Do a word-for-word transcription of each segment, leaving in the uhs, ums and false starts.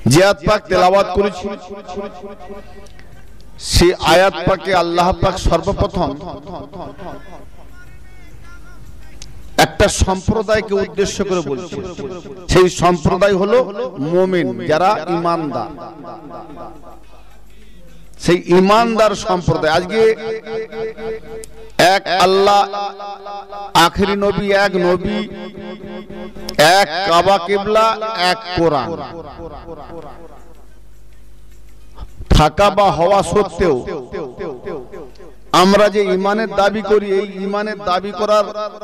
যে আয়াত পাক তেলাওয়াত করেছি সেই আয়াত পাকে আল্লাহ পাক সর্বপ্রথম একটা সম্প্রদায়কে উদ্দেশ্য করে বলছে। সেই সম্প্রদায় হলো মুমিন, যারা ঈমানদার। সেই ঈমানদার সম্প্রদায়। আজকে এক আল্লাহ, আখেরি নবী এক নবী, এক কাবা কিবলা, এক কোরআন থাকা বা হওয়া সত্ত্বেও আমরা যে ঈমানের দাবি করি, এই ঈমানের দাবি করার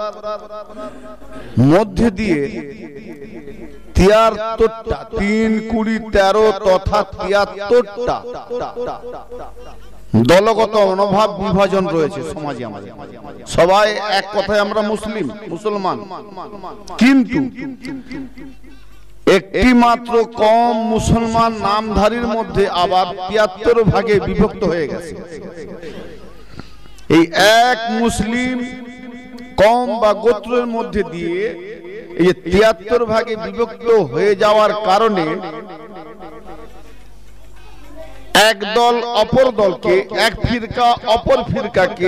মধ্যে দিয়ে তিয়াত্তরটা তিন কুড়ি তেরো তথা তিয়াত্তরটা দলগত মনোভাব বিভাজন রয়েছে সমাজে। আমাদের সবাই এক কথায় আমরা মুসলিম মুসলমান, কিন্তু একটি মাত্র কম মুসলমান নামধারীর মধ্যে আবার তিয়াত্তর ভাগে বিভক্ত হয়ে গেছে। এই এক মুসলিম কম বা গোত্রের মধ্যে দিয়ে এই তিয়াত্তর ভাগে বিভক্ত হয়ে যাওয়ার কারণে এক দল অপর দলকে, এক ফিরকা অপর ফিরকাকে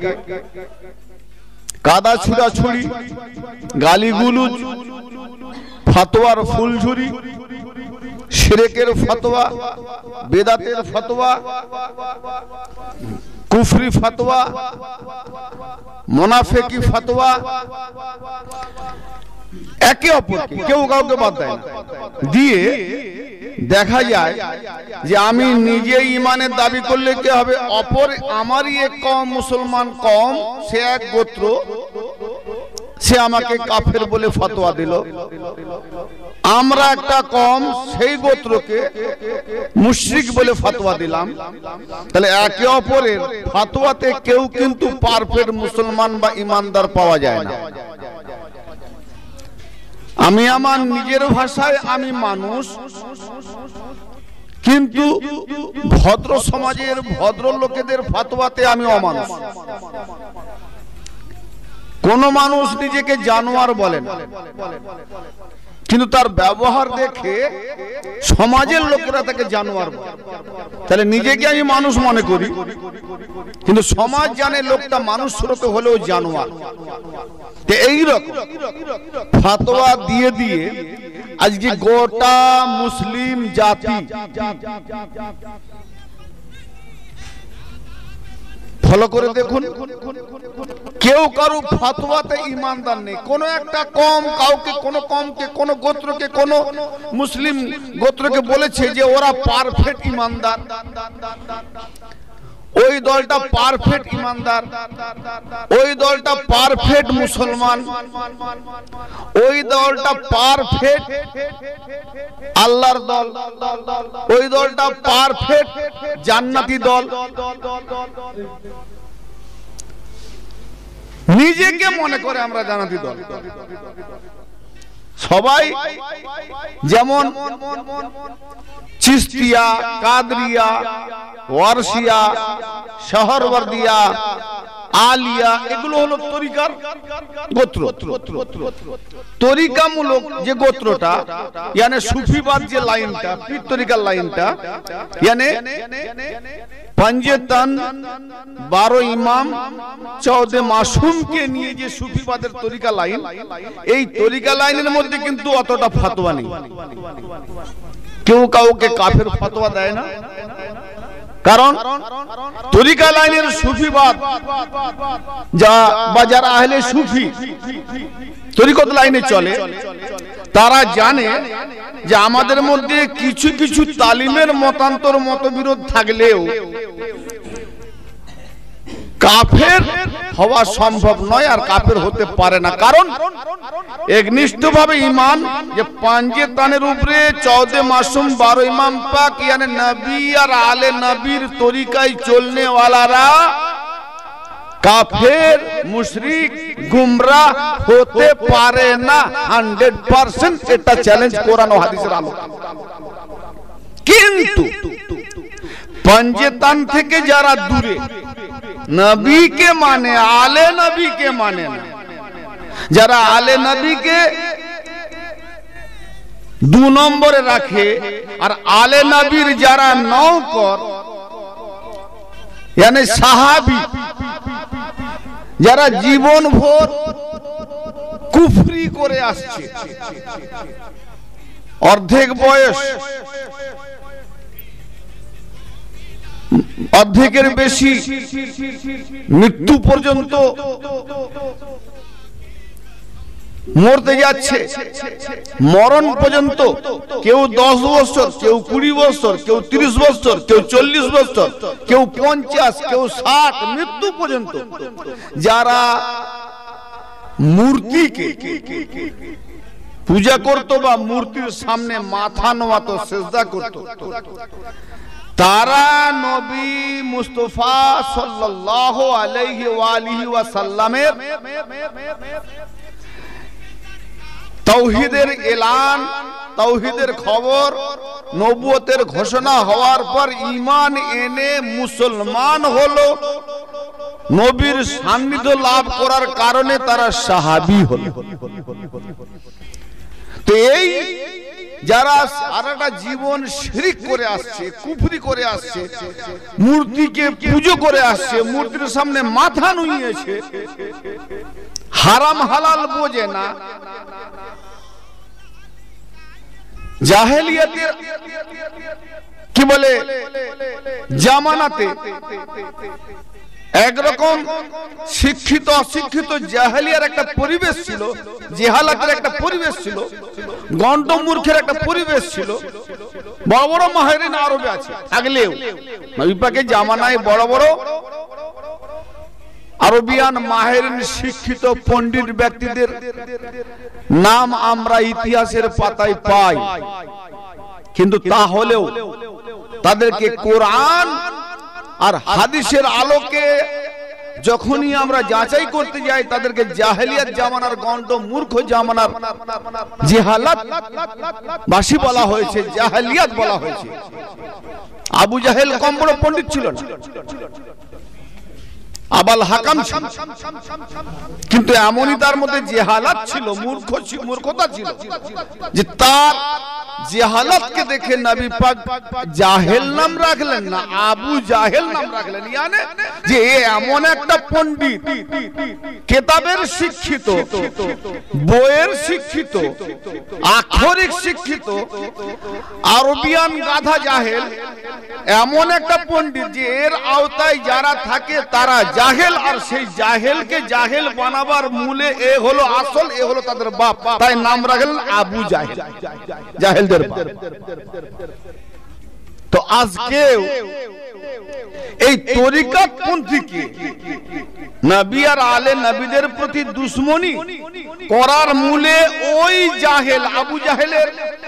কাদা ছুড়াছুড়ি, গালিগুলুজ, ফতোয়ার ফুলঝুরি, শিরকের ফতোয়া, বেদাতের ফতোয়া, কুফরি ফতোয়া, মুনাফিকি ফতোয়া, একে অপরকে কেউ কাউকে বাদ দেয় না, দিয়ে দেখা যায় যে আমি নিজে ঈমানের দাবি করলে কি হবে, অপর আমারই এক কম মুসলমান কম, সে এক গোত্র, সে আমাকে কাফের বলে ফতোয়া দিল। আমরা একটা কম, সেই গোত্রকে মুশরিক বলে ফতোয়া দিলাম। তাহলে একে অপরের ফতোয়াতে কেউ কিন্তু পারফেক্ট মুসলমান বা ঈমানদার পাওয়া যায় না। আমি আমার নিজের ভাষায় আমি মানুষ, কিন্তু ভদ্র সমাজের ভদ্র লোকেদের ফতোয়াতে আমি অমানুষ। কোন মানুষ নিজেকে জানোয়ার বলে না, কিন্তু তার ব্যবহার দেখে সমাজের লোকেরা তাকে জানোয়ার বলে। তাহলে নিজেকে আমি মানুষ মনে করি, কিন্তু সমাজ জানে লোকটা মানুষ স্বরূপে হলেও জানোয়ার। এইরকম ফতোয়া দিয়ে দিয়ে আজকে গোটা মুসলিম জাতি ফলো করে দেখুন, কেউ কারো ফতোয়াতে ঈমানদার নেই। কোন একটা কম কাউকে, কোন কমকে, কোন গোত্রকে, কোন মুসলিম গোত্রকে বলেছে যে ওরা পারফেক্ট ঈমানদার, ওই দলটা পারফেক্ট ঈমানদার, ওই দলটা পারফেক্ট মুসলমান, ওই দলটা পারফেক্ট আল্লাহর দল, ওই দলটা পারফেক্ট জান্নাতি দল। নিজেকে মনে করে আমরা জান্নাতি দল। সবাই যেমন চিশতিয়া, কাদরিয়া, ওয়ারসিয়া, শহরওয়ার্দিয়া, আলিয়া, এগুলো হলো তরিকার গোত্র। তরিকামূলক যে গোত্রটা, ইয়ানে সুফিবাদ যে লাইনটা, পীর তরিকার লাইনটা, ইয়ানে পাঞ্জেতান, বারো ইমাম, চৌদে মাসুমকে নিয়ে যে সুফিবাদের তরিকা লাইন, এই তরিকা লাইনের মধ্যে কিন্তু অতটা ফতোয়া নেই। কেউ কাউকে কাফের ফতোয়া দেয় না, কারণ তরিকা লাইনের সুফিবাদ যা বা যারা আহলে সুফি তরিকত লাইনে চলে, তারা জানে যে আমাদের মধ্যে কিছু কিছু তালিমের মতান্তর মতবিরোধ থাকলেও কাফের হওয়া সম্ভব নয়, আর কাফের হতে পারে না। কারণ একনিষ্ঠভাবে ঈমান যে পাঁচে তানের উপরে চৌদে মাসুম, বারো ইমাম পাক, ইয়ানি নবী আর আলে নবীর তরিকায় চলনে ওয়ালারা কাফের, মুশরিক, গুমরাহ হতে পারে না। হান্ড্রেড পার্সেন্ট এটা চ্যালেঞ্জ কোরআন ও হাদিসের আলো। কিন্তু পঞ্জেতান থেকে যারা দূরে, নবীকে মানে, আলে নবীকে মানে না, যারা আলে নবীকে দু নম্বরে রাখে। আর আলে নবীর যারা নওকর यानी সাহাবী, যারা জীবন ভর কুফরি করে আসছে, অর্ধেক বয়স অর্ধেকের বেশি মৃত্যু পর্যন্ত মরতে যাচ্ছে, মরণ পর্যন্ত কেউ দশ বছর, কেউ কুড়ি বছর, কেউ তিরিশ বছর, কেউ চল্লিশ বছর, কেউ পঞ্চাশ, কেউ ষাট, মৃত্যু পর্যন্ত যারা মূর্তিকে পূজা করত বা মূর্তির সামনে মাথা নোয়াত, সেজদা করত, তারা নবী মুস্তাফা সাল্লাল্লাহু আলাইহি ওয়া আলিহি ওয়াসাল্লামের তাওহীদের এলান, তাওহীদের খবর, নবুয়তের ঘোষণা হওয়ার পর ঈমান এনে মুসলমান হলো, নবীর সান্নিধ্য লাভ করার কারণে তারা সাহাবী হলো। তো এই যারা সারাটা জীবন শিরক করে আসছে, কুফরি করে আসছে, মূর্তিকে পূজা করে আসছে, মূর্তির সামনে মাথা নুইয়েছে, হারাম হালাল বোঝে না, জাহেলিয়াতের কি বলে জামানাতে একরকম শিক্ষিত অশিক্ষিত জাহেলিয়ার একটা পরিবেশ ছিল, জেহালাতের একটা পরিবেশ ছিল, গন্ডমূর্খের একটা পরিবেশ ছিল। বড় বড় মাহিরিন আরবে আছে, থাকলেও নবী পাকের জামানায় বড় বড় আরবিয়ান মাহিরিন শিক্ষিত পণ্ডিত ব্যক্তিদের নাম আমরা ইতিহাসের পাতায় পাই, কিন্তু তাহলেও তাদেরকে কোরআন আর হাদিসের আলোকে যখনই আমরা যাচাই করতে যাই, তাদেরকে জাহেলিয়াত জামানার গন্ড মূর্খ জামানার জিহালাত বাসী বলা হয়েছে, জাহেলিয়াত বলা হয়েছে। আবু জাহেল কম বড় পণ্ডিত ছিল না, আবাল হাকাম ছিল, কিন্তু এমনই তার মধ্যে জেহালাত ছিল, মূর্খ মূর্খতা ছিল যে তার জেহালাতকে দেখে নবী পাক জাহেল নাম রাখলেন না, আবু জাহেল নাম রাখলেন। ইয়ানে যে এমন একটা পণ্ডিত, কিতাবের শিক্ষিত, বইয়ের শিক্ষিত, আক্ষরিক শিক্ষিত, আরবিয়ান গাধা জাহেল, এমন একটা পণ্ডিত যে এর আওতায় যারা থাকে তারা জাহেল, আর সেই জাহেলকে জাহেল বানাবার মূলে এ হলো আসল, এ হলো তাদের বাপ, তাই নাম রাখলেন আবু জাহেল, জাহেলদের বাপ। তো আজকে এই তরিকাতপন্থীকে নবী আর আলে নবীদের প্রতি দুশ্মনী করার মূলে ওই জাহেল, আবু জাহেলের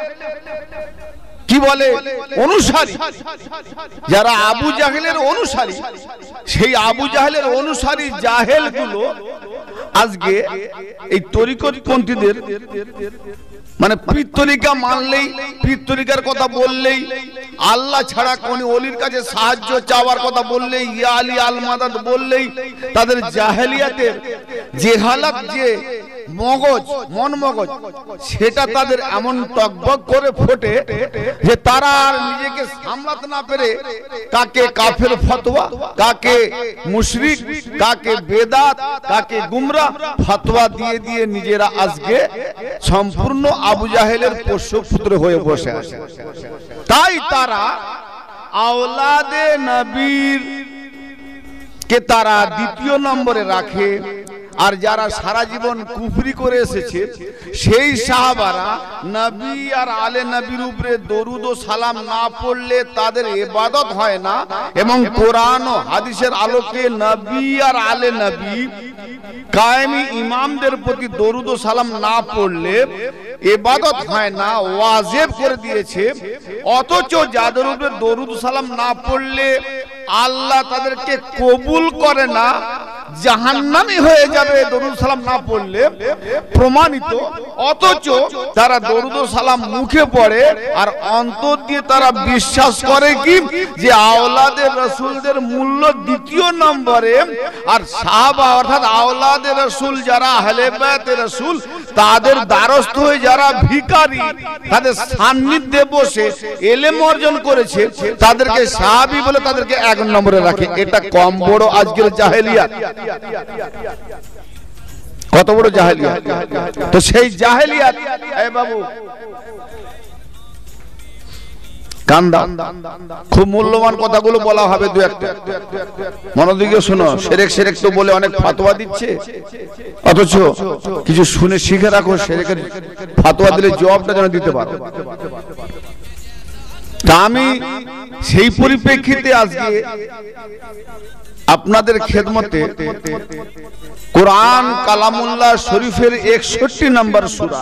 কি বলে অনুসারী, যারা আবু জাহেলের অনুসারী, সেই আবু জাহেলের অনুসারী জাহেল গুলো আজকে এই তরিকতপন্থীদের মানে পীর তরিকা মানলেই, পীর তরিকার কথা বললেই, আল্লাহ ছাড়া কোন ওলির কাছে সাহায্য চাওয়ার কথা বললেই, ইয়া আলী আল মাদাদ বললেই তাদের জাহেলিয়াতের জেহালাত যে মগজ, মন মগজ, সেটা তাদের এমন টকবক করে ফোটে যে তারা আর নিজেকে সামলাতে না পেরে কাকে কাফের ফতোয়া, কাকে মুশরিক, কাকে বেদাত, কাকে গুমরা ফতোয়া দিয়ে দিয়ে নিজেরা আজকে সম্পূর্ণ আবু জাহেলের পোষ্যপুত্র হয়ে বসে আছে। তাই তারা আওলাদে নবীর কে তারা দ্বিতীয় নম্বরে রাখে, আর যারা সারা জীবন কুফরি করে এসেছে সেই সাহাবারা নবী আর আলে নবীর উপরে দরুদ ও সালাম না পড়লে তাদের ইবাদত হয় না, এবং কোরআন ও হাদিসের আলোকে নবী আর আলে নবী কায়েমি ইমামদের প্রতি দরুদ ও সালাম না পড়লে ইবাদত হয় না, ওয়াজিব করে দিয়েছে। অথচ যাদের উপরে দরুদ ও সালাম না পড়লে আল্লাহ তাদেরকে কবুল করে না, জাহান্নামী হয়ে যাবে দরুদ সালাম না পড়লে, প্রমাণিত। অথচ তারা দরুদ সালাম মুখে পড়ে আর অন্তর দিয়ে তারা বিশ্বাস করে কি যে আওলাদে রাসূলদের মূল্য দ্বিতীয় নম্বরে, আর সাহাবা অর্থাৎ আওলাদে রাসূল যারা আহলে বায়তে রাসূল তাদের দ্বারস্থ হয়ে যারা ভিখারি তাদের সান্নিধ্যে বসে ইলম অর্জন করেছে তাদেরকে সাহাবী বলে তাদেরকে এক নম্বরে রাখে। এটা কম বড় আজকের জাহেলিয়াত। কত বড় জাহেলিয়াত! তো সেই জাহেলিয়াত, এই বাবু কান্দা, খুব মূল্যবান কথাগুলো বলা হবে দু একটা, মনোযোগে শোনো। শিরক শিরক তো বলে অনেক ফতোয়া দিচ্ছে, অথচ কিছু শুনে শিখে রাখো, শিরকের ফতোয়া দিলে জবাবটা যেন দিতে পারো। তা আমি সেই পরিপ্রেক্ষিতে আজকে আপনাদের খেদমতে কোরআন কালামুল্লাহ শরীফের একষট্টি নম্বর সূরা,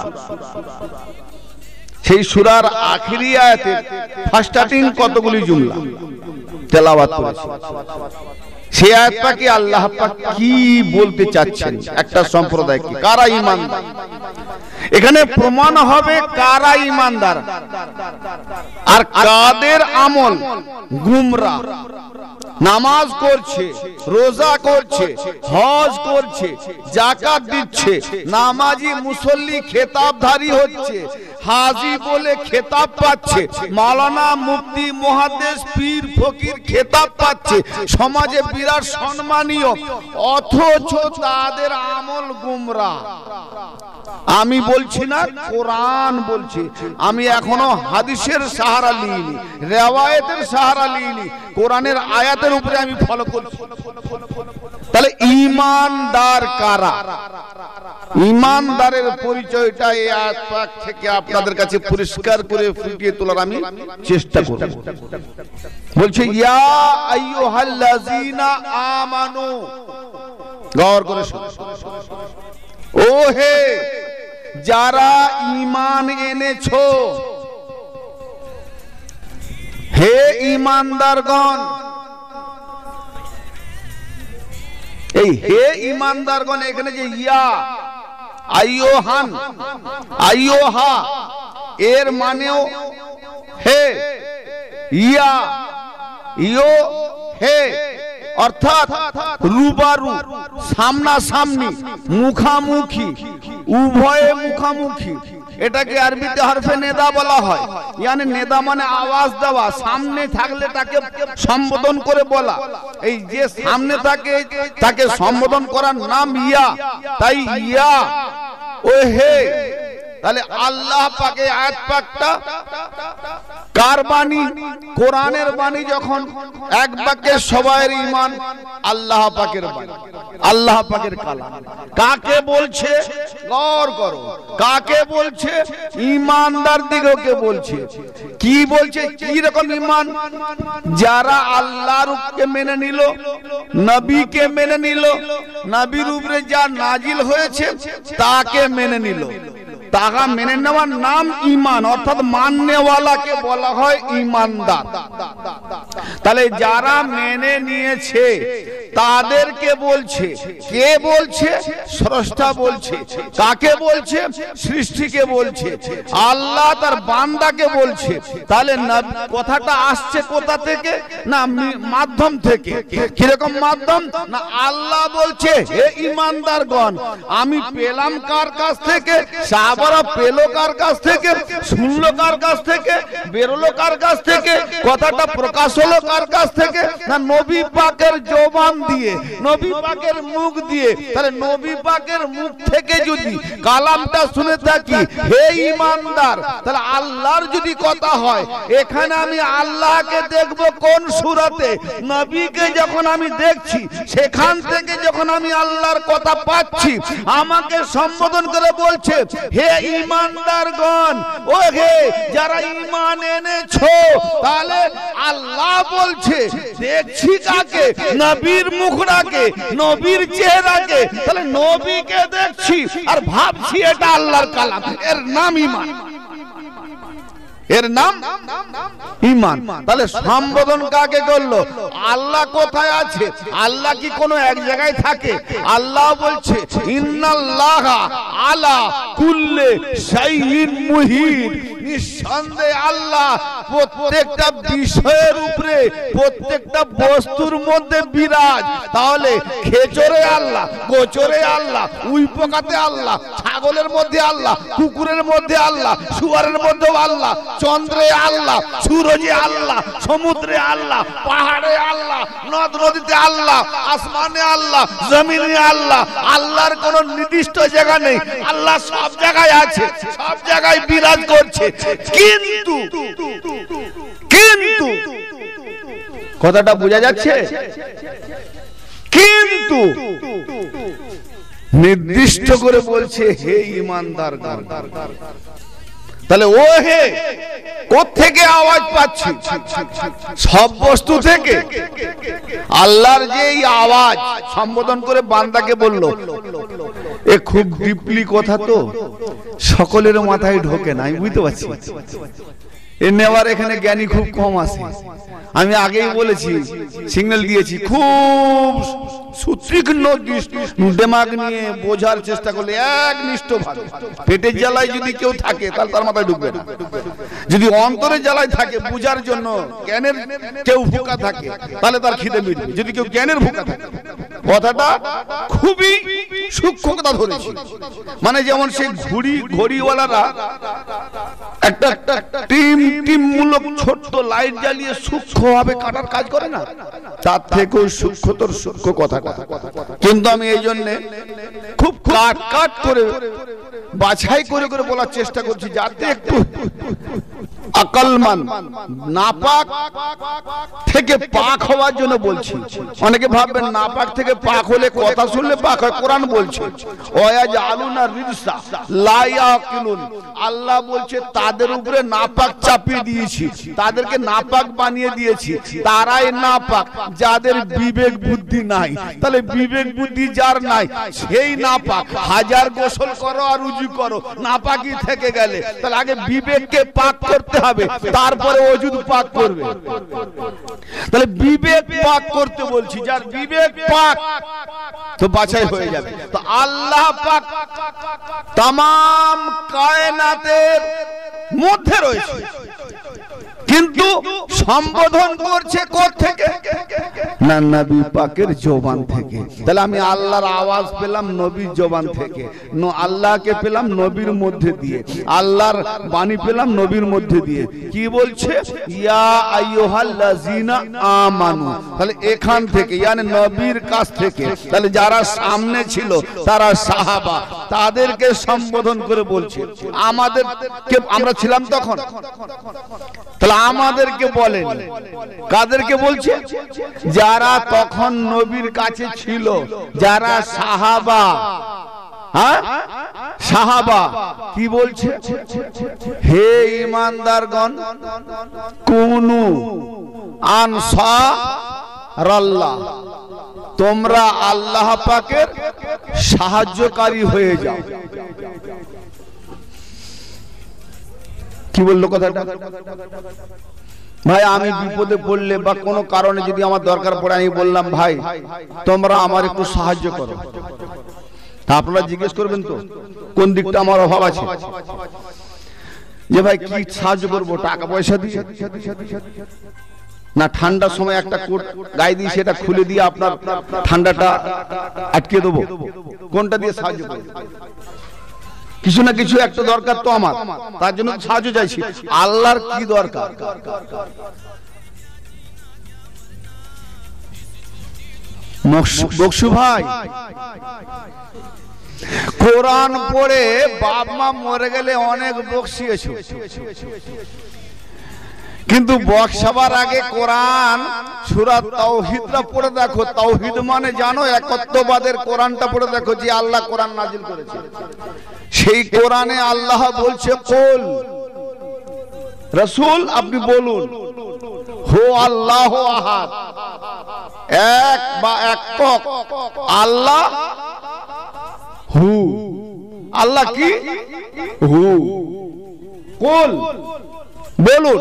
সেই সূরার আখিরি আয়াতের ফার্স্ট স্টার্টিং কতগুলি জুমলা তেলাওয়াত করেছি। সেই আয়াতটাকে আল্লাহ পাক কি বলতে চাচ্ছেন একটা সম্প্রদায়কে, কারা ঈমানদার। এখানে প্রমাণ হবে কারা ঈমানদার আর কাদের আমল গুমরা। নামাজ করছে, রোজা করছে, হজ করছে, যাকাত দিচ্ছে, নামাজি মুসল্লি খেতাবধারী হচ্ছে, হাজী বলে খেতাব পাচ্ছে, মাওলানা মুফতি মুহাদ্দিস পীর ফকির খেতাব পাচ্ছে, সমাজে বিরাট সম্মানীয়, অথচ তাদের আমল গুমরা। আমি বলছি না, কোরআন বলছি। আমি এখনো হাদিসের সাহারা লিইনি, রিওয়ায়াতের সাহারা লিইনি, কোরআনের আয়াতের উপরে আমি ফলো করছি। তাহলে ঈমানদার কারা? ঈমানদারের পরিচয়টা এই আয়াত পাক থেকে আপনাদের কাছে পরিষ্কার করে ফুটিয়ে তোলার আমি চেষ্টা করব। বলছে ইয়া আইয়ুহাল্লাযীনা আমানু, গৌর করে শুনুন, ও হে যারা ঈমান এনেছো, হে ঈমানদারগণ। এই হে ঈমানদারগণ, এখানে যে ইয়া আইয়ুহান আইয়ুহা এর মানেও হে, ইয়া ইয়ো হে, অর্থাৎ রুবারু, সামনাসামনি, মুখামুখি, উভয়ে মুখামুখি। এটাকে আরবিতে হরফে নেদা বলা হয়। মানে নেদা মানে আওয়াজ দেওয়া, সামনে থাকলে তাকে সম্বোধন করে বলা। এই যে সামনে থাকে তাকে সম্বোধন করার নাম ইয়া, তাই ইয়া ও হে। তাহলে আল্লাহ পাকে আয়াত পাকটা কার বাণী? কোরআনের বাণী। যখন এক বাক্যে সবাইয়ের ঈমান, আল্লাহ পাকের বাণী, আল্লাহ পাকের কালাম। কাকে বলছে? গৌর করো, কাকে বলছে? ঈমানদার দিগকে বলছে। কি বলছে? কি রকম ঈমান? যারা আল্লাহর হুকুমকে মেনে নিল, নবীকে মেনে নিল, নবীর উপরে যা নাজিল হয়েছে তাকে মেনে নিল, তাহা মেনে নেওয়ার নাম ঈমান, অর্থাৎ মাননেওয়ালাকে বলা হয় ঈমানদার। তাহলে যারা মেনে নিয়েছে তাদেরকে বলছে। কে বলছে? স্রষ্টা বলছে। কাকে বলছে? সৃষ্টিকে বলছে। আল্লাহ তার বান্দাকে বলছে। তাহলে কথাটা আসছে কোথা থেকে? না মাধ্যম থেকে। কিরকম মাধ্যম? না আল্লাহ বলছে হে ঈমানদারগণ, আমি পেলাম কার কাছ থেকে? সাহাবারা পেল কার কাছ থেকে? শুনলো কার কাছ থেকে? বেরোলো কার কাছ থেকে? কথাটা প্রকাশ হলো কার কাছ থেকে? না নবী পাকের জবান দিয়ে, নবী পাকের মুখ দিয়ে। তাহলে নবী পাকের মুখ থেকে যদি কালামটা শুনে থাকি হে ঈমানদার, তাহলে আল্লাহর যদি কথা হয়, এখানে আমি আল্লাহকে দেখব কোন সূরাতে? নবীকে যখন আমি দেখছি, সেখান থেকে যখন আমি আল্লাহর কথা পাচ্ছি, আমাকে সম্বোধন করে বলছে হে ঈমানদারগণ, ও হে যারা ঈমান এনেছো। তাহলে আল্লাহ বলছে দেখছি কাকে? নবীর মুখটাকে, নবীর চেহারাকে। তাহলে নবীকে দেখছি আর ভাবছি এটা আল্লাহর কালাম, এর নাম ঈমান, এর নাম ঈমান। তাহলে সম্বোধন কাকে করলো? আল্লাহ কোথায় আছে? আল্লাহ কি কোনো এক জায়গায় থাকে? আল্লাহ বলছে ইন্নাল্লাহা আলা কুল্লি শাইইন মুহিত, নিঃসন্দেহে আল্লাহ প্রত্যেকটা বিষয়ের উপরে, প্রত্যেকটা বস্তুর মধ্যে বিরাজ। তাহলে খেচরে আল্লাহ, গোচরে আল্লাহ, উই পোকাতে আল্লাহ, ছাগলের মধ্যে আল্লাহ, কুকুরের মধ্যে আল্লাহ, শুয়ারের মধ্যে আল্লাহ, চন্দ্রে আল্লাহ, সূরজে আল্লাহ, সমুদ্রে আল্লাহ, পাহাড়ে আল্লাহ, নদ নদীতে আল্লাহ, আসমানে আল্লাহ, জমিনে আল্লাহ। আল্লাহর কোন নির্দিষ্ট জায়গা নেই, আল্লাহ সব জায়গায় আছে, সব জায়গায় বিরাজ করছে। কিন্তু কিন্তু কথাটা বোঝা যাচ্ছে? কিন্তু নির্দিষ্ট করে বলছে, হে ঈমানদার, তাহলে ও হে কোত্থেকে আওয়াজ পাচ্ছি? সব বস্তু থেকে। আল্লাহর যে এই আওয়াজ সম্বোধন করে বান্দাকে বলল, এ খুব ডিপলি কথা, তো সকলের মাথায় ঢোকে না, আমি বুঝতে পারছি। এ নেওয়ার এখানে জ্ঞানী খুব কম আছে। আমি আগেই বলেছি, সিগন্যাল দিয়েছি, খুব সুতীক্ষ্ণ দিমাগ নিয়ে বোঝার চেষ্টা করলে একনিষ্ঠ ভাবে। পেটের জ্বালায় যদি কেউ থাকে তাহলে তার মাথায় ঢুকবে না। যদি অন্তরের জ্বালায় থাকে, বুঝার জন্য জ্ঞানের কেউ ভুকা থাকে, তাহলে তার খিদে মিটবে। যদি কেউ জ্ঞানের ভুকা থাকে, কথাটা খুবই সূক্ষ্ম কথা ধরেছি। মানে যেমন সেই ঘুড়ি ঘড়িওয়ালারা একটা টিম টিম মূলক ছোট্ট লাইট জ্বালিয়ে সূক্ষ্মভাবে কাটার কাজ করে না, তার থেকেও সূক্ষ্মতর সূক্ষ্ম কথাটা। কিন্তু আমি এই জন্য খুব কাট কাট করে বাছাই করে করে বলার চেষ্টা করছি, যাতে একটু আকলমান নাপাক থেকে পাক হওয়ার জন্য বলছি। অনেকে ভাববেন নাপাক থেকে পাক হলে কথা শুনলে পাক হয়। কোরআন বলছে ওয়াজআলুনা রিজসা লা ইয়াকিলুন, আল্লাহ বলছে তাদের উপরে নাপাক চাপিয়ে দিয়েছি, তাদেরকে নাপাক বানিয়ে দিয়েছি। তারাই নাপাক যাদের বিবেক বুদ্ধি নাই। তাহলে বিবেক বুদ্ধি যার নাই সেই নাপাক। হাজার গোসল করো আর উজু করো, নাপাকি থেকে গেলে তাহলে আগে বিবেককে পাক করতে হবে, তারপরে ওজুদ পাক করবে। তাহলে বিবেক পাক করতে বলছি, যার বিবেক পাক তো বাছাই হয়ে যাবে। তো আল্লাহ পাক তামাম কায়নাতের মধ্যে রয়েছে, কিন্তু সম্বোধন করছে কোত্থেকে? না, নবী পাকের জবান থেকে। তাহলে আমি আল্লাহর আওয়াজ পেলাম নবীর জবান থেকে, আল্লাহকে পেলাম নবীর মধ্যে দিয়ে, আল্লাহর বাণী পেলাম নবীর মধ্যে দিয়ে। কি বলছে? ইয়া আইয়ুহাল্লাযিনা আমানু। তাহলে এখান থেকে, মানে নবীর কাছ থেকে। তাহলে যারা সামনে ছিল তারা সাহাবা, তাদেরকে সম্বোধন করে বলছে। আমাদের কে আমরা ছিলাম তখন, তাহলে আমাদেরকে বলেন, কাদেরকে বলছে? যারা তখন নবীর কাছে ছিল, যারা সাহাবা। হ্যাঁ, সাহাবা কি বলছে? হে ঈমানদারগণ, কুনু আনসারাল্লাহ, তোমরা আল্লাহ পাকের সাহায্যকারী হয়ে যাও। কি বললো কথাটা? ভাই আমি বিপদে পড়লে বা কোনো কারণে যদি আমার দরকার পড়ে, আমি বললাম ভাই তোমরা আমার একটু সাহায্য করো। আপনারা জিজ্ঞেস করবেন তো কোন দিকটা আমার অভাব আছে, যে ভাই কি সাহায্য করবো? টাকা পয়সা দিয়ে, না ঠান্ডার সময় একটা কোট গায়ে দিয়ে সেটা খুলে দিয়ে আপনার ঠান্ডাটা আটকে দেবো? কোনটা দিয়ে সাহায্য করবো? কিছু না কিছু একটা দরকার তো আমার, তার জন্য সাহায্য চাইছি। আল্লাহর কি দরকার? বকশু ভাই, কোরআন পড়ে বাপ মা মরে গেলে অনেক বকশিয়েছ, কিন্তু বক্সাবার আগে কোরআন সূরা তাওহীদটা পড়ে দেখো। তাওহীদ মানে জানো, একত্ববাদের কোরআনটা পড়ে দেখো, যে আল্লাহ কোরআন নাজিল করেছে। সেই কোরআনে আল্লাহ বলছে, কুল রাসূল আপনি বলুন, হো আল্লাহু আহাদ, এক বা একক আল্লাহ, হু আল্লাহ কি? হু। কুল বলুন,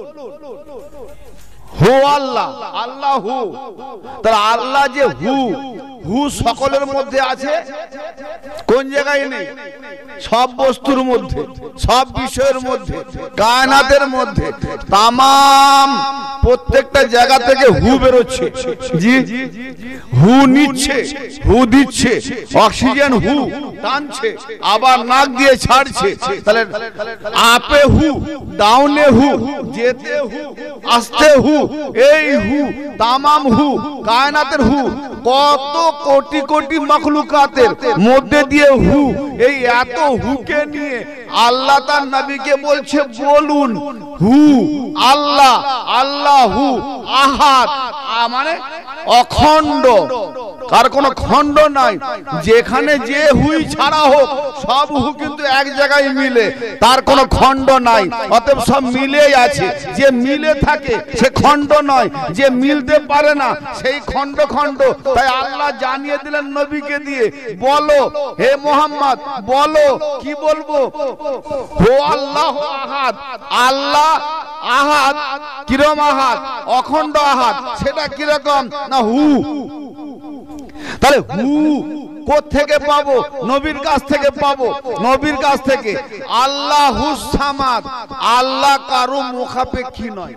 হু আল্লাহ, আল্লাহ হু। তাহলে আল্লাহ যে হু, হু সকলের মধ্যে আছে, কোন জায়গায় নেই? সব বস্তুর মধ্যে, সব বিষয়ের মধ্যে, কায়নাতের মধ্যে, তামাম প্রত্যেকটা জায়গা থেকে হু বেরোচ্ছে। জি, হু নিচ্ছে, হু দিচ্ছে, অক্সিজেন হু টানছে, আবার নাক দিয়ে ছাড়ছে। তাহলে আপে হু, ডাউনে হু, যেতে হু, আসতে হু, এই হু, তামাম হু, কায়নাতের হু, কত কোটি কোটি মাখলুকাতের মধ্যে দিয়ে হু। এই এত হুকে নিয়ে আল্লাহ তার নবীকে বলছে বলুন হু আল্লাহ, আল্লাহ হু আহাদ, মানে অখণ্ড, কার কোনো খণ্ড নাই। যেখানে যে হুই ছাড়া হোক সব হু কিন্তু এক জায়গায় মিলে, তার কোনো খণ্ড নাই। অতএব সব মিলেই আছে। যে মিলে থাকে সে খণ্ড নয়, যে মিলতে পারে না সেই খণ্ড খণ্ড। তাই আল্লাহ জানিয়ে দিলেন নবীকে দিয়ে, বলো হে মোহাম্মদ, বলো কি বলবো? হো আল্লাহ আহাদ, আল্লাহ আহাদ। কিরম আহাদ? অখণ্ড আহাদ। সেটা কিরকম না হু। তাহলে হু কোত্থেকে পাবো? নবীর কাছ থেকে পাবো। নবীর কাছ থেকে আল্লাহুস সামাদ, আল্লাহ কারো মুখাপেক্ষী নয়।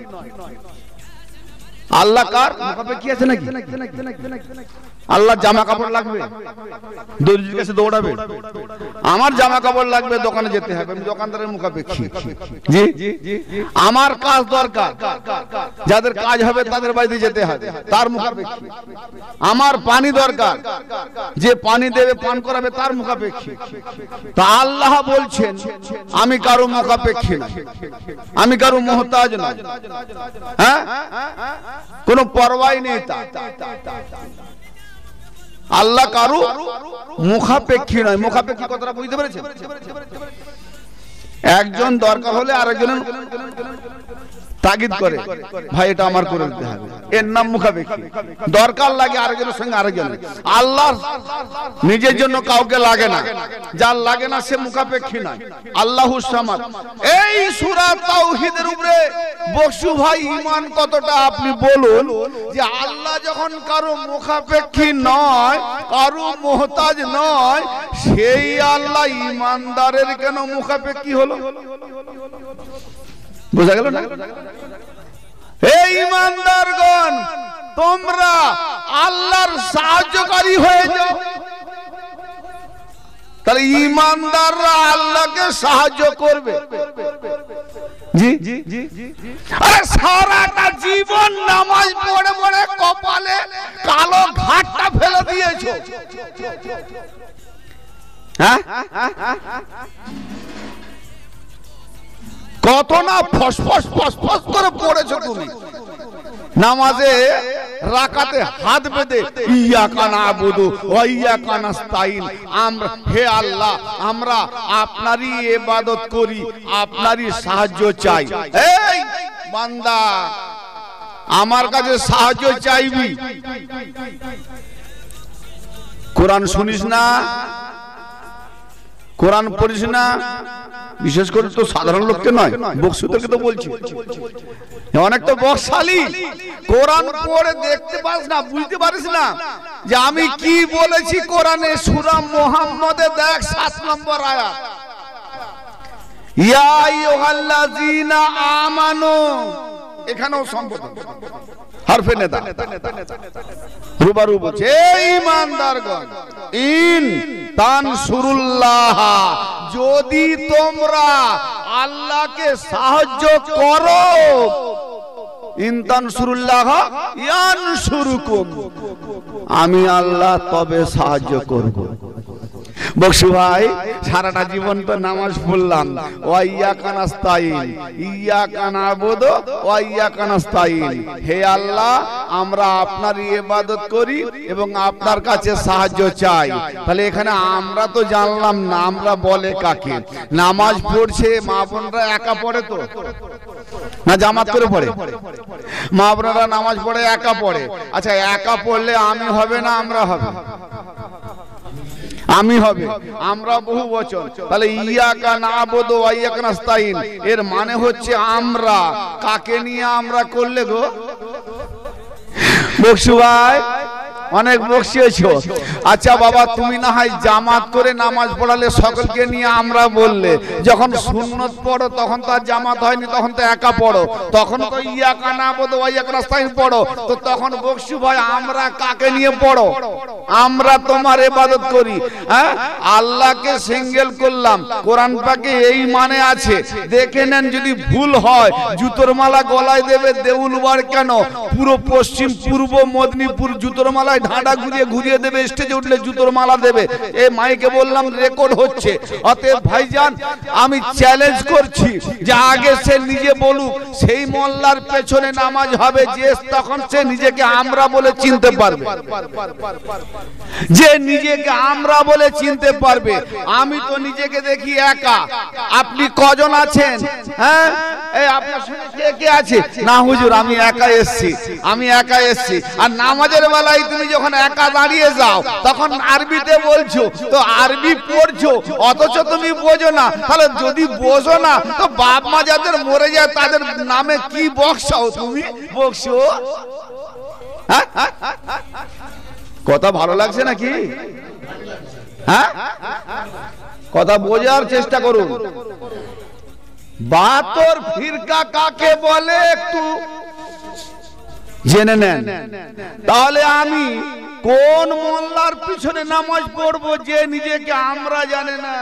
আল্লাহ কার মুখাপেক্ষী আছে নাকি? আল্লাহ জামা কাপড় লাগবে, দর্জির কাছে দৌড়াবে। আমার জামা কাপড় লাগবে, দোকানে যেতে হবে, আমি দোকানদারের মুখাপেক্ষী। জি, আমার কাজ দরকার, যাদের কাজ হবে তাদের বাড়িতে যেতে হবে, তার মুখাপেক্ষী। আমার পানি দরকার, যে পানি দেবে পান করাবে তার মুখাপেক্ষী। তা আল্লাহ বলছেন আমি কারো মুখাপেক্ষী না, আমি কারো মুহতাজ না। হ্যাঁ, কোনো পরোয়াই নেই তা। আল্লাহ কারো মুখাপেক্ষী নয়। মুখাপেক্ষী কথাটা বুঝতে পেরেছেন? একজন দরকার হলে আরেকজনের তাগিদ করে, ভাই এটা আমার করে দিতে হবে, এর নাম মুখাপেক্ষী। দরকার লাগে আরেকজনের সঙ্গে আরেকজন। আল্লাহ নিজের জন্য কাউকে লাগে না, যার লাগে না সে মুখাপেক্ষী নয়। আল্লাহুস সামাদ। এই সূরা তাওহীদের উপরে বকশু ভাই ঈমান কতটা আপনি বলুন, যে আল্লাহ যখন কারো মুখাপেক্ষী নয়, কারো মুহতাজ নয়, সেই আল্লাহ ঈমানদারের কেন মুখাপেক্ষী হলো? বোঝা গেল না? এই ঈমানদারগণ, তোমরা আল্লাহর সাহায্যকারী হয়ে যাও। তাহলে ঈমানদাররা আল্লাহকে সাহায্য করবে। জি, আরে সারাটা জীবন নামাজ পড়ে পড়ে কপালে কালো ঘাটটা ফেলে দিয়েছো। হ্যাঁ, কত না ফসফস ফসফস করে পড়েছো তুমি নামাজে, রাকাতে হাত বেঁধে ইয়াকা নাবুদু ওয়া ইয়াকা নাস্তাইন। আমরা হে আল্লাহ, আমরা আপনারই ইবাদত করি, আপনারই সাহায্য চাই। এই বান্দা, আমার কাছে সাহায্য চাইবি? কোরআন শুনিস না, কোরআন পড়িস না, বিশেষ করে তো সাধারণ লোককে নয়, বকসুদেরকে তো বলছি। অনেক তো বকশালী, কোরআন পড়ে দেখতে পাস না, বুঝতে পারিস না যে আমি কি বলেছি কোরআনে। সূরা মুহাম্মদে দেখ সাত নম্বর আয়াত, ইয়া আইয়ুহাল্লাযীনা আমানু, এখানেও সম্বোধন হরফে নেদা রুবারু বলছে, ঈমানদারগণ, ইন তানসুরুল্লাহ, যদি তোমরা আল্লাহকে সাহায্য করো, ইন তানসুরুল্লাহ ইয়ানসুরুকুম, আমি আল্লাহ তবে সাহায্য করব। বকশু ভাই, সারাটা জীবন তো নামাজ পড়লাম, ওয়া ইয়াকা নাস্তাইন, ইয়াকা নাবুদু ওয়া ইয়াকা নাস্তাইন, হে আল্লাহ আমরা আপনার ইবাদত করি এবং আপনার কাছে সাহায্য চাই। তাহলে এখানে আমরা তো জানলাম না, আমরা বলে কাকে? নামাজ পড়ছে মা বোনরা একা পড়ে তো না জামাত করে পড়ে? মা বোনরা নামাজ পড়ে একা পড়ে। আচ্ছা, একা পড়লে আমি হবে না আমরা হবে? আমি হবে, আমরা বহু বচন। তাহলে ইয়াকা নাবুদু ওয়া ইয়াকা নাস্তাইন এর মানে হচ্ছে আমরা। কাকে নিয়ে আমরা করলে গো? বকশু ভাই, অনেক বকশিয়েছো। আচ্ছা বাবা, তুমি না হয় জামাত করে নামাজ পড়ালে সকলকে নিয়ে আমরা বললে, যখন সুন্নত পড়ো তখন তো আর জামাত হয়নি, তখন তো একা পড়ো, তখন তো ইয়াকা নাবুদু ওয়া ইয়াকা নাস্তাইন পড়ো, তো তখন বকশি ভাই আমরা কাকে নিয়ে পড়ো? আমরা তোমার ইবাদত করি, হ্যাঁ আল্লাহকে সিঙ্গেল করলাম। কোরআন পাকে এই মানে আছে, দেখে নেন যদি ভুল হয়। জুতোর মালা গলায় দেবে দেউলবার কেন? পুরো পশ্চিম পূর্ব মেদিনীপুর জুতোর মালায় ঢাঁড়া ঘুরিয়ে ঘুরিয়ে দেবে, স্টেজে উঠলে জুতোর মালা দেবে। এই মাইকে বললাম রেকর্ড হচ্ছে। অতএব ভাইজান আমি চ্যালেঞ্জ করছি যে আগে সে নিজে বলুক সেই মোল্লার পেছনে নামাজ হবে যে তখন সে নিজেকে আমরা বলে চিনতে পারবে, যে নিজেকে আমরা বলে চিনতে পারবে। আমি তো নিজেকে দেখি একা, আপনি কজন আছেন? হ্যাঁ এই আপনার সঙ্গে কে কে আছে? না হুজুর আমি একা এসেছি, আমি একা এসেছি। আর নামাজের বেলায় তুমি যখন একা দাঁড়িয়ে যাও তখন আরবিতে বলছো, তো আরবি পড়ছো অথচ তুমি বোঝো না। তাহলে যদি বোঝো না তো বাপ মা যাদের মরে যায় তাদের নামে কি বকশাও তুমি? বকশো? কথা ভালো লাগছে নাকি? হ্যাঁ কথা বোঝার চেষ্টা করুন। বাতর ফিরকা কাকে বলে একটু জেনে নেন, তাহলে আমি কোন মোল্লার পিছনে নামাজ পড়বো যে নিজেকে আমরা জানে না?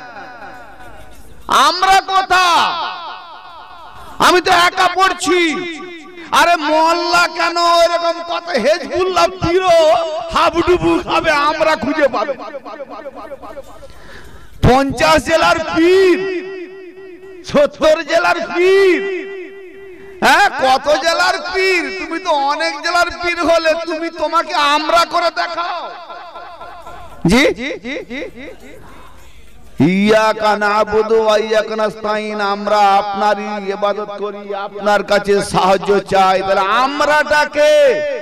আমরা কথা আমি তো একা পড়ছি। আরে মোল্লা কেন এরকম কথা? হেজবুল্লাহ পীরও হাবুডুবু খাবে, আমরা খুঁজে পাবে। পঞ্চাশ জেলার পীর, সত্তর জেলার পীর, হ্যাঁ কত জেলার পীর? তুমি তো অনেক জেলার পীর হলে তুমি তোমাকে আমরা করে দেখাও। জি ইয়াকা নাবুদু ওয়া ইয়াকা নাস্তাইন, আমরা আপনারই ইবাদত করি, আপনার কাছে সাহায্য চাই। তাহলে আমরাটাকে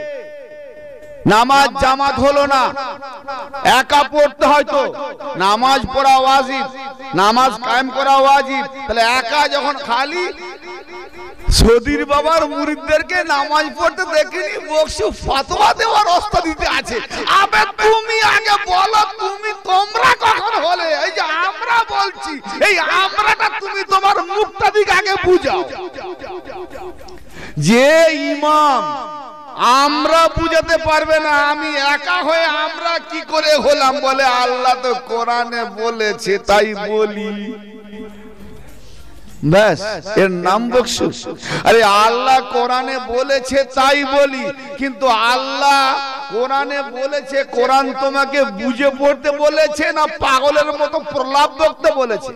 নামাজ জামাত হলো না, একা পড়তে হয়তো নামাজ পড়া ওয়াজিব, নামাজ কায়েম করা ওয়াজিব। তাহলে একা যখন খালি সদির বাবার মুরিদদেরকে নামাজ পড়তে দেখিনি, বকশি ফতোয়া দেওয়ার রাস্তা দিতে আছে। আবে তুমি আগে বলো তুমি তোমরা কখন হলে? এই যে আমরা বলছি, এই আমরাটা তুমি তোমার মুখটা দিকে আগে বুঝাও। যে ইমাম আমরা বুঝাতে পারবে না আমি একা হয়ে আমরা কি করে হলাম, বলে আল্লাহ তো কোরআনে বলেছে তাই বলি, ব্যাস এর নাম বকশি। আরে আল্লাহ কোরআনে বলেছে তাই বলি, কিন্তু আল্লাহ কোরআনে বলেছে, কোরআন তোমাকে বুঝে পড়তে বলেছে না পাগলের মতো প্রলাপ বকতে বলেছে?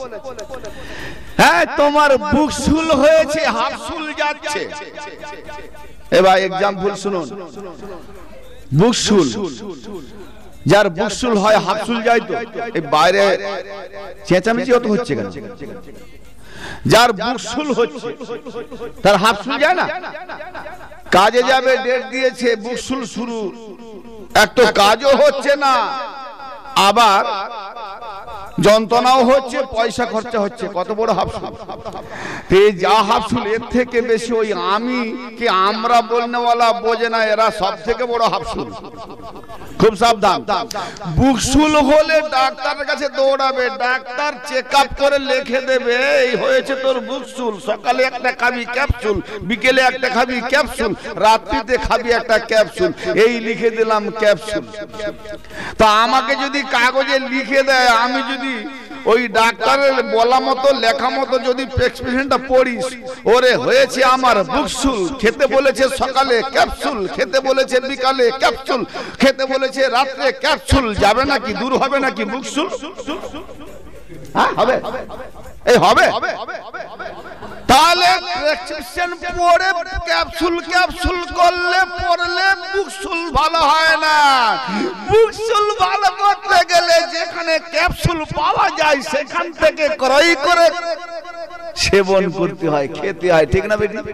হ্যাঁ তোমার বুকসুল হয়েছে, হাফসুল যাচ্ছে। এবার এক্সাম্পল শুনুন, বুকসুল যার বুকসুল হয় হাফসুল যায় তো এই বাইরে চেঁচামেচি অত হচ্ছে কেন? যার বুকসুল হচ্ছে তার হাফসুল যায় না? কাজে যাবে, ডেট দিয়েছে, বুকসুল শুরু, একটা কাজও হচ্ছে না, আবার যন্ত্রণাও হচ্ছে, পয়সা খরচা হচ্ছে। কত বড় হাফসুল! এই যা হাফসুল এর থেকে বেশি ওই আমি কি আমরা বলনেওয়ালা বোঝে না, এরা সব থেকে বড় হাফসুল। খুব সাবধান। বুকসুল হলে ডাক্তারের কাছে দৌড়াবে, ডাক্তার চেক আপ করে লিখে দেবে এই হয়েছে তোর বুকসুল, সকালে একটা খাবি ক্যাপসুল, বিকেলে একটা খাবি ক্যাপসুল, রাত্রিতে খাবি একটা ক্যাপসুল, এই লিখে দিলাম ক্যাপসুল। তা আমাকে যদি কাগজে লিখে দেয়, আমি যদি ওই ডাক্তারের বলা মতো লেখা মতো যদি প্রেসক্রিপশনটা পড়িস, ওরে হয়েছে আমার বুকসুল, খেতে বলেছে সকালে ক্যাপসুল, খেতে বলেছে বিকালে ক্যাপসুল, খেতে বলেছে রাত্রে ক্যাপসুল, যাবে নাকি? দূর হবে নাকি বুকসুল? হ্যাঁ হবে, এই হবে। তাহলে প্রেসক্রিপশন পড়ে ক্যাপসুল ক্যাপসুল করলে পড়লে বুকসুল ভালো হয় না। বুকসুল ভালো করতে গেলে যেখানে ক্যাপসুল পাওয়া যায় সেখান থেকে ক্রয় করে সেবন করতে হয়, খেতে হয়, ঠিক না বেটি?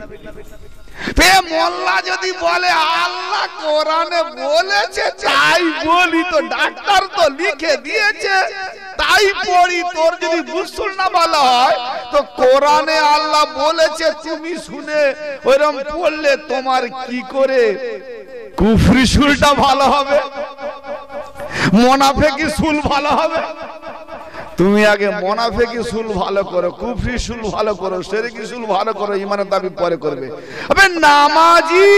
মোল্লা যদি বলে আল্লাহ কোরআনে বলেছে তাই বলি, তো ডাক্তার তো লিখে দিয়েছে তাই পড়ি, তোর যদি বুঝুল না বলা হয় তো কোরআনে আল্লাহ বলেছে তুমি শুনে ওইরকম পড়লে তোমার কি করে কুফরি সুলটা ভালো হবে, মোনাফেকি সুল ভালো হবে? তুমি আগে মোনাফেকি সুল ভালো করো, কুফরি সুল ভালো করো, শিরকি সুল ভালো করো, ইমানের দাবি পরে করবে। আবে নামাজি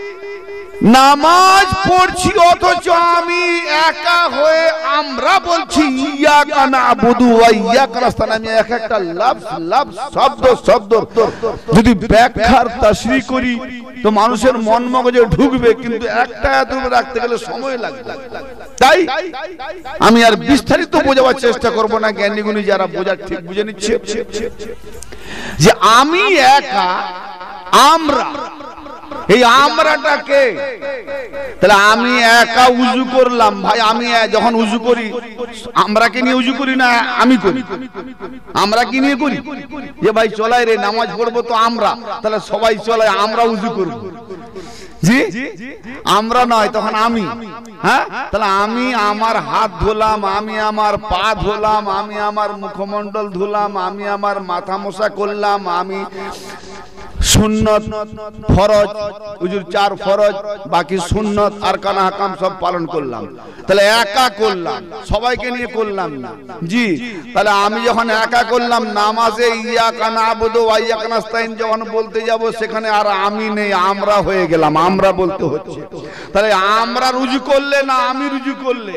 নামাজ পড়ছি অথচ আমি একা হয়ে আমরা বলছি ইয়াকা নাবুদু ওয়া ইয়াকা নাস্তাইন, আমি এক একটা লফজ লফজ শব্দ শব্দ যদি ব্যাখ্যার তাশরীহ করি তো মানুষের মন মগজে ঢুকবে, কিন্তু একটা আয়াতুল রাখতে গেলে সময় লাগবে। তাই আমি আর বিস্তারিত বোঝাবার চেষ্টা করব না, জ্ঞানীগুণী যারা বোঝার ঠিক বুঝে নিচ্ছে যে আমি একা আমরা, এই আমরাটাকে তাহলে আমি একা উজু করলাম, ভাই আমি যখন উজু করি আমরাকে নিয়ে উজু করি না আমি করি? আমরা কি নিয়ে করি যে ভাই চলাই রে নামাজ পড়বো তো আমরা, তাহলে সবাই চলাই আমরা উজু করবো, জি আমরা নয় তখন আমি। হ্যাঁ, তাহলে আমি আমার হাত ধুলাম, আমি আমার পা ধুলাম, আমি আমার মুখমণ্ডল ধুলাম, আমি আমার মাথা মোছা করলাম, আমি সুন্নত ফরজ উজুর চার ফরজ বাকি সুন্নত আর কানা হাকাম সব পালন করলাম, তাহলে একা করলাম, সবাইকে নিয়ে করলাম না। জি, তাহলে আমি যখন একা করলাম নামাজে ইয়াকা নাবুদু ওয়া ইয়াকা নাস্তাইন যখন বলতে যাব সেখানে আর আমি নেই, আমরা হয়ে গেলাম, আমরা বলতে হচ্ছে। তাহলে আমরা রুজু করলে না আমি রুজু করলে?